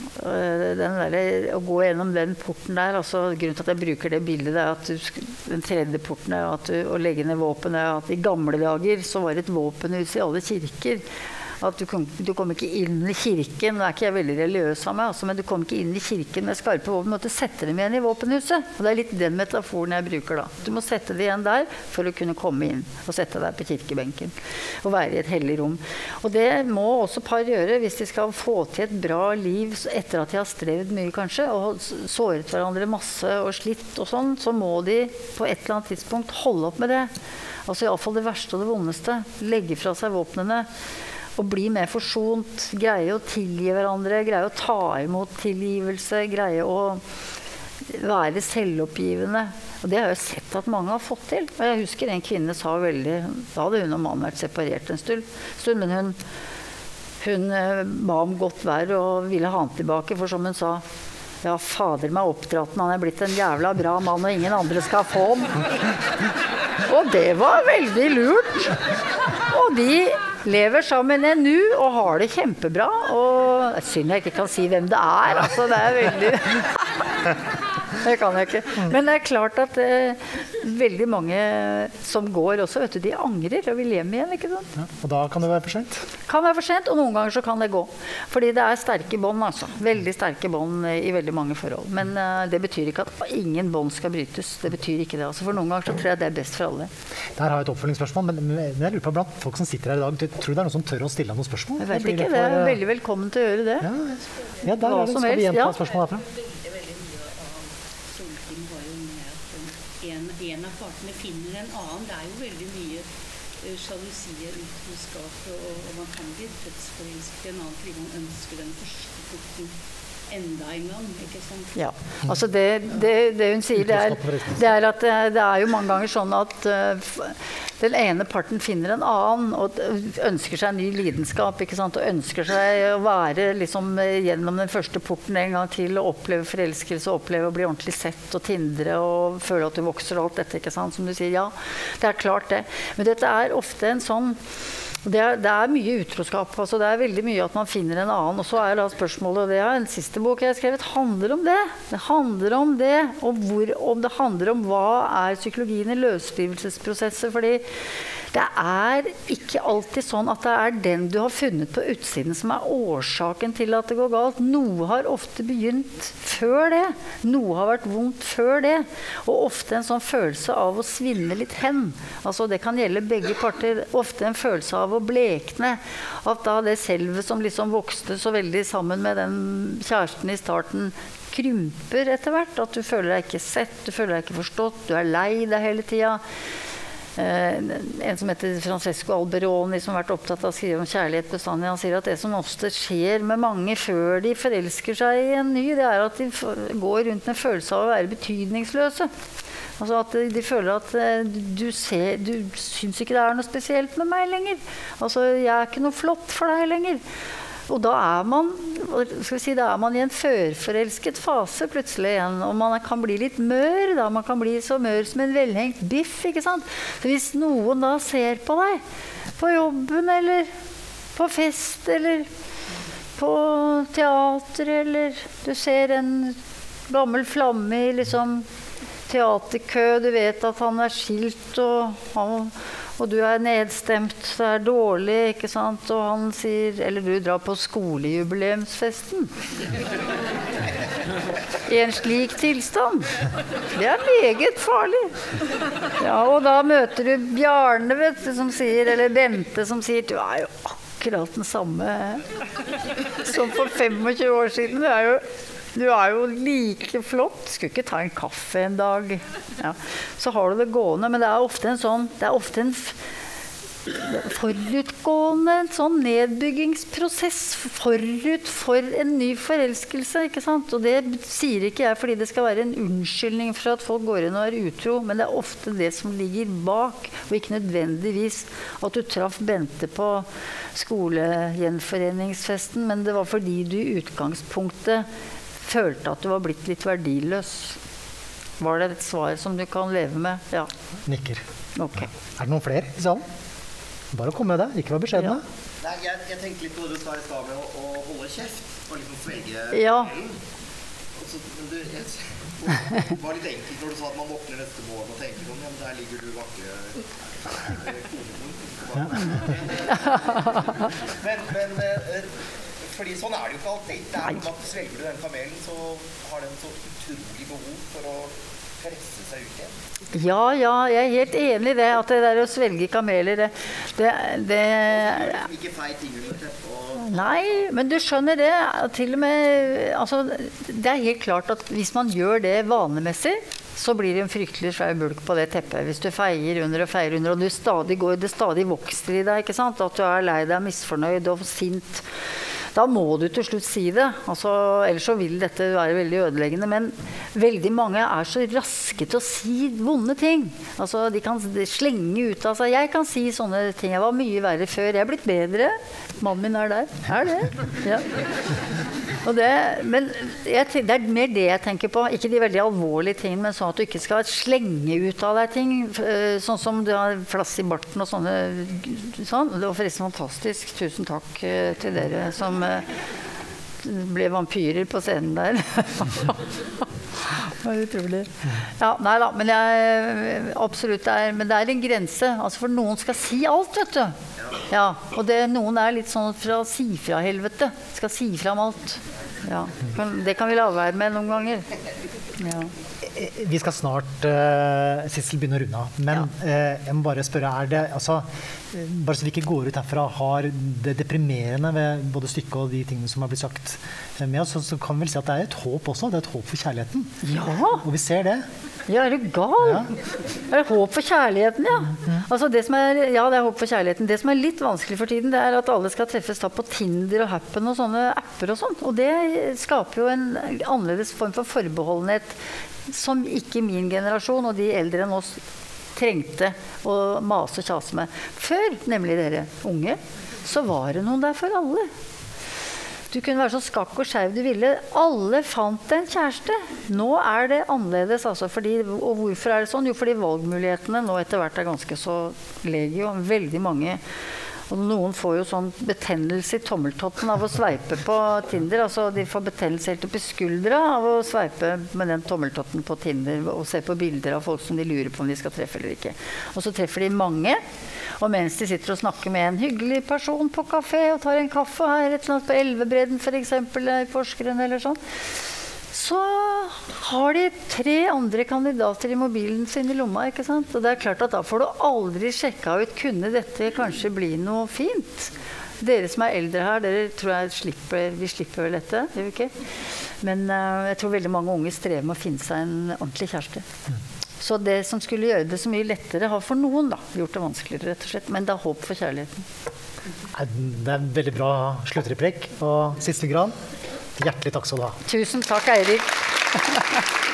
å gå gjennom den porten der, altså grunnen til at jeg bruker det bildet er at den tredje porten er at å legge ned våpen er at i gamle dager så var det et våpenhus i alle kirker. At du kom ikke inn i kirken, nå er ikke jeg veldig religiøs av meg, altså, men du kom ikke inn i kirken med skarpe våpen, du måtte sette dem igjen i våpenhuset. Og det er litt den metaforen jeg bruker da. Du må sette det igjen der for å kunne komme inn og sette deg på kirkebenken og være i et hellig rom. Og det må også par gjøre hvis de skal få til et bra liv etter at de har strevd mye kanskje, og såret hverandre masse og slitt og sånn, så må de på et eller annet tidspunkt holde opp med det. Altså i alle fall det verste og det vondeste. Legge fra seg våpnene. Og bli mer forsont, greie å tilgi hverandre, greie å ta imot tilgivelse, greie å være selvoppgivende. Og det har jeg sett at mange har fått til. Og jeg husker en kvinne sa veldig, da hadde hun og mannen vært separert en stund, men hun ba om godt vær og ville ha han tilbake, for som hun sa, ja, fader meg oppdratt, han er blitt en jævla bra mann, og ingen andre skal få han. Og det var veldig lurt. Og de lever sammen ennå og har det kjempebra. Og synd jeg ikke kan si hvem det er. Altså, det er veldig... Det kan jeg ikke. Men det er klart at veldig mange som går også, vet du, de angrer og vil hjem igjen, ikke sant? Ja, og da kan det være for sent? Kan være for sent, og noen ganger så kan det gå. Fordi det er sterke bånd, altså. Veldig sterke bånd i veldig mange forhold. Men det betyr ikke at ingen bånd skal brytes. Det betyr ikke det. Altså. For noen ganger så tror jeg det er best for alle. Der har jeg et oppfølgingsspørsmål, men jeg lurer på blant folk som sitter her i dag, tror du det er noen som tør å stille noen spørsmål? Jeg vet ikke, det er veldig velkommen til å gjøre det. Ja, der er det. Skal vi gjenta spørsmål herfra? En av partene finner en annen. Det er jo veldig mye sjalusier, utroskap, og man kan bli dødsforelsket i en annen fordi man ønsker den første porten enda en gang, ikke sant? Ja, altså det hun sier, det er at det er jo mange ganger sånn at den ene parten finner en annen og ønsker seg en ny lidenskap, ikke sant? Og ønsker seg å være liksom gjennom den første porten en gang til og oppleve forelskelse, og oppleve å bli ordentlig sett og tindre og føle at du vokser og alt dette, ikke sant? Som du sier, ja, det klart det. Men dette ofte en sånn, det mye utroskap, altså det veldig mye at man finner en annen, og så da spørsmålet, og det en siste bok jeg har skrevet, handler om det. Det handler om det, og om det handler om hva psykologien i løsrivelsesprosesser, fordi det ikke alltid sånn at det den du har funnet på utsiden som årsaken til at det går galt. Noe har ofte begynt før det. Noe har vært vondt før det. Og ofte en sånn følelse av å svinne litt hen. Altså det kan gjelde begge parter. Ofte en følelse av å blekne. At da det selve som liksom vokste så veldig sammen med den kjæresten i starten, krymper etter hvert. At du føler deg ikke sett, du føler deg ikke forstått, du lei deg hele tiden. En som heter Francesco Alberoni, som har vært opptatt av å skrive om kjærlighet bestandig, han sier at det som ofte skjer med mange før de forelsker seg i en ny, det at de går rundt med en følelse av å være betydningsløse. Altså at de føler at du syns ikke det noe spesielt med meg lenger. Altså jeg ikke noe flott for deg lenger. Og da man i en førforelsket fase plutselig igjen, og man kan bli litt mør, da. Man kan bli så mør som en velhengt biff, ikke sant? Så hvis noen da ser på deg, på jobben, eller på fest, eller på teater, eller du ser en gammel flamme i liksom teaterkø, du vet at han skilt, og du nedstemt, det dårlig, ikke sant? Og han sier, eller du drar på skolejubileumsfesten. I en slik tilstand. Det meget farlig. Ja, og da møter du Bjarne, vet du, som sier, eller Bente, som sier, du jo akkurat den samme som for 25 år siden. Du jo like flott. Skulle ikke ta en kaffe en dag. Ja. Så har du det gående, men det ofte en sånn, det ofte en forutgående, en sånn nedbyggingsprosess forut for en ny forelskelse, ikke sant? Og det sier ikke jeg fordi det skal være en unnskyldning for at folk går inn og utro, men det ofte det som ligger bak, og ikke nødvendigvis at du traff Bente på skolegjenforeningsfesten, men det var fordi du i utgangspunktet følte at du var blitt litt verdiløs. Var det et svar som du kan leve med? Ja. Nikker. Ok. Det noen flere i salen? Bare kom med det, ikke vær beskjedne. Ja. Nei, jeg tenkte litt på det du sa i stad med å holde kjeft, og liksom svelge ja. Men det var litt enkelt når du sa at man våkner neste morgen og tenker sånn, ja, men der ligger du vakre men fordi sånn det jo ikke alltid. Det noe at svelger du den kamelen, så har den så utrolig behov for å presse seg ut igjen. Ja, jeg helt enig i det, at det der å svelge kameler, det ikke feil ting under teppet. Nei, men du skjønner det, til og med, altså, det helt klart at hvis man gjør det vanemessig, så blir det en fryktelig svær bulk på det teppet. Hvis du feier under, og det stadig vokser i deg, ikke sant? At du lei deg, misfornøyd og sint. Da må du til slutt si det. Altså, ellers så vil dette være veldig ødeleggende. Men veldig mange så raske til å si vonde ting. Altså, de kan slenge ut av seg. Jeg kan si sånne ting. Jeg var mye verre før. Jeg blitt bedre. Mannen min der. Det? Ja. Og men det mer det jeg tenker på. Ikke de veldig alvorlige tingene, men sånn at du ikke skal slenge ut av deg ting. Sånn som du har flass i barten og sånne. Sånn. Det var forresten fantastisk. Tusen takk til dere som ble vampyrer på scenen der. Det var utrolig. Ja, nei da, men absolutt men det en grense. Altså for noen skal si alt, vet du. Ja, og noen litt sånn fra si fra helvete. Skal si fra om alt. Ja, det kan vi la være med noen ganger. Ja. Vi skal snart, Sissel, begynne å runde av. Men jeg må bare spørre, det, altså, bare så vi ikke går ut herfra, har det deprimerende ved både stykket og de tingene som har blitt sagt med oss, så kan vi vel si at det et håp også. Det et håp for kjærligheten. Ja! Og vi ser det. Ja, du gal? Ja. Det håp for kjærligheten, ja. Altså det som ja, det håp for kjærligheten. Det som litt vanskelig for tiden, det at alle skal treffes da på Tinder og Happen og sånne apper og sånn. Og det skaper jo en annerledes form for forbeholdenhet som ikke min generasjon og de eldre enn oss trengte å mase og kjase med. Før, nemlig dere unge, så var det noen der for alle. Du kunne være så skakk og skeiv du ville. Alle fant en kjæreste. Nå er det annerledes, altså. Og hvorfor er det sånn? Jo, fordi valgmulighetene nå etter hvert er ganske så legio. Veldig mange. Og noen får jo sånn betennelse i tommeltotten av å sveipe på Tinder. Altså de får betennelse helt opp i skuldra av å sveipe med den tommeltotten på Tinder og se på bilder av folk som de lurer på om de skal treffe eller ikke. Og så treffer de mange. Og mens de sitter og snakker med en hyggelig person på kafé og tar en kaffe her, et eller annet på Elvebredden for eksempel, i Porsgrunn eller sånn, så har de 3 andre kandidater i mobilen sin i lomma, ikke sant? Og det er klart at da får du aldri sjekka ut, kunne dette kanskje bli noe fint? Dere som er eldre her, dere tror jeg vi slipper vel dette, gjør vi ikke? Men jeg tror veldig mange unge strever med å finne seg en ordentlig kjæreste. Så det som skulle gjøre det så mye lettere, har for noen da gjort det vanskeligere, rett og slett. Men det er håp for kjærligheten. Det er en veldig bra sluttreplikk. Og Sissel Gran, hjertelig takk skal du ha. Tusen takk, Eirik.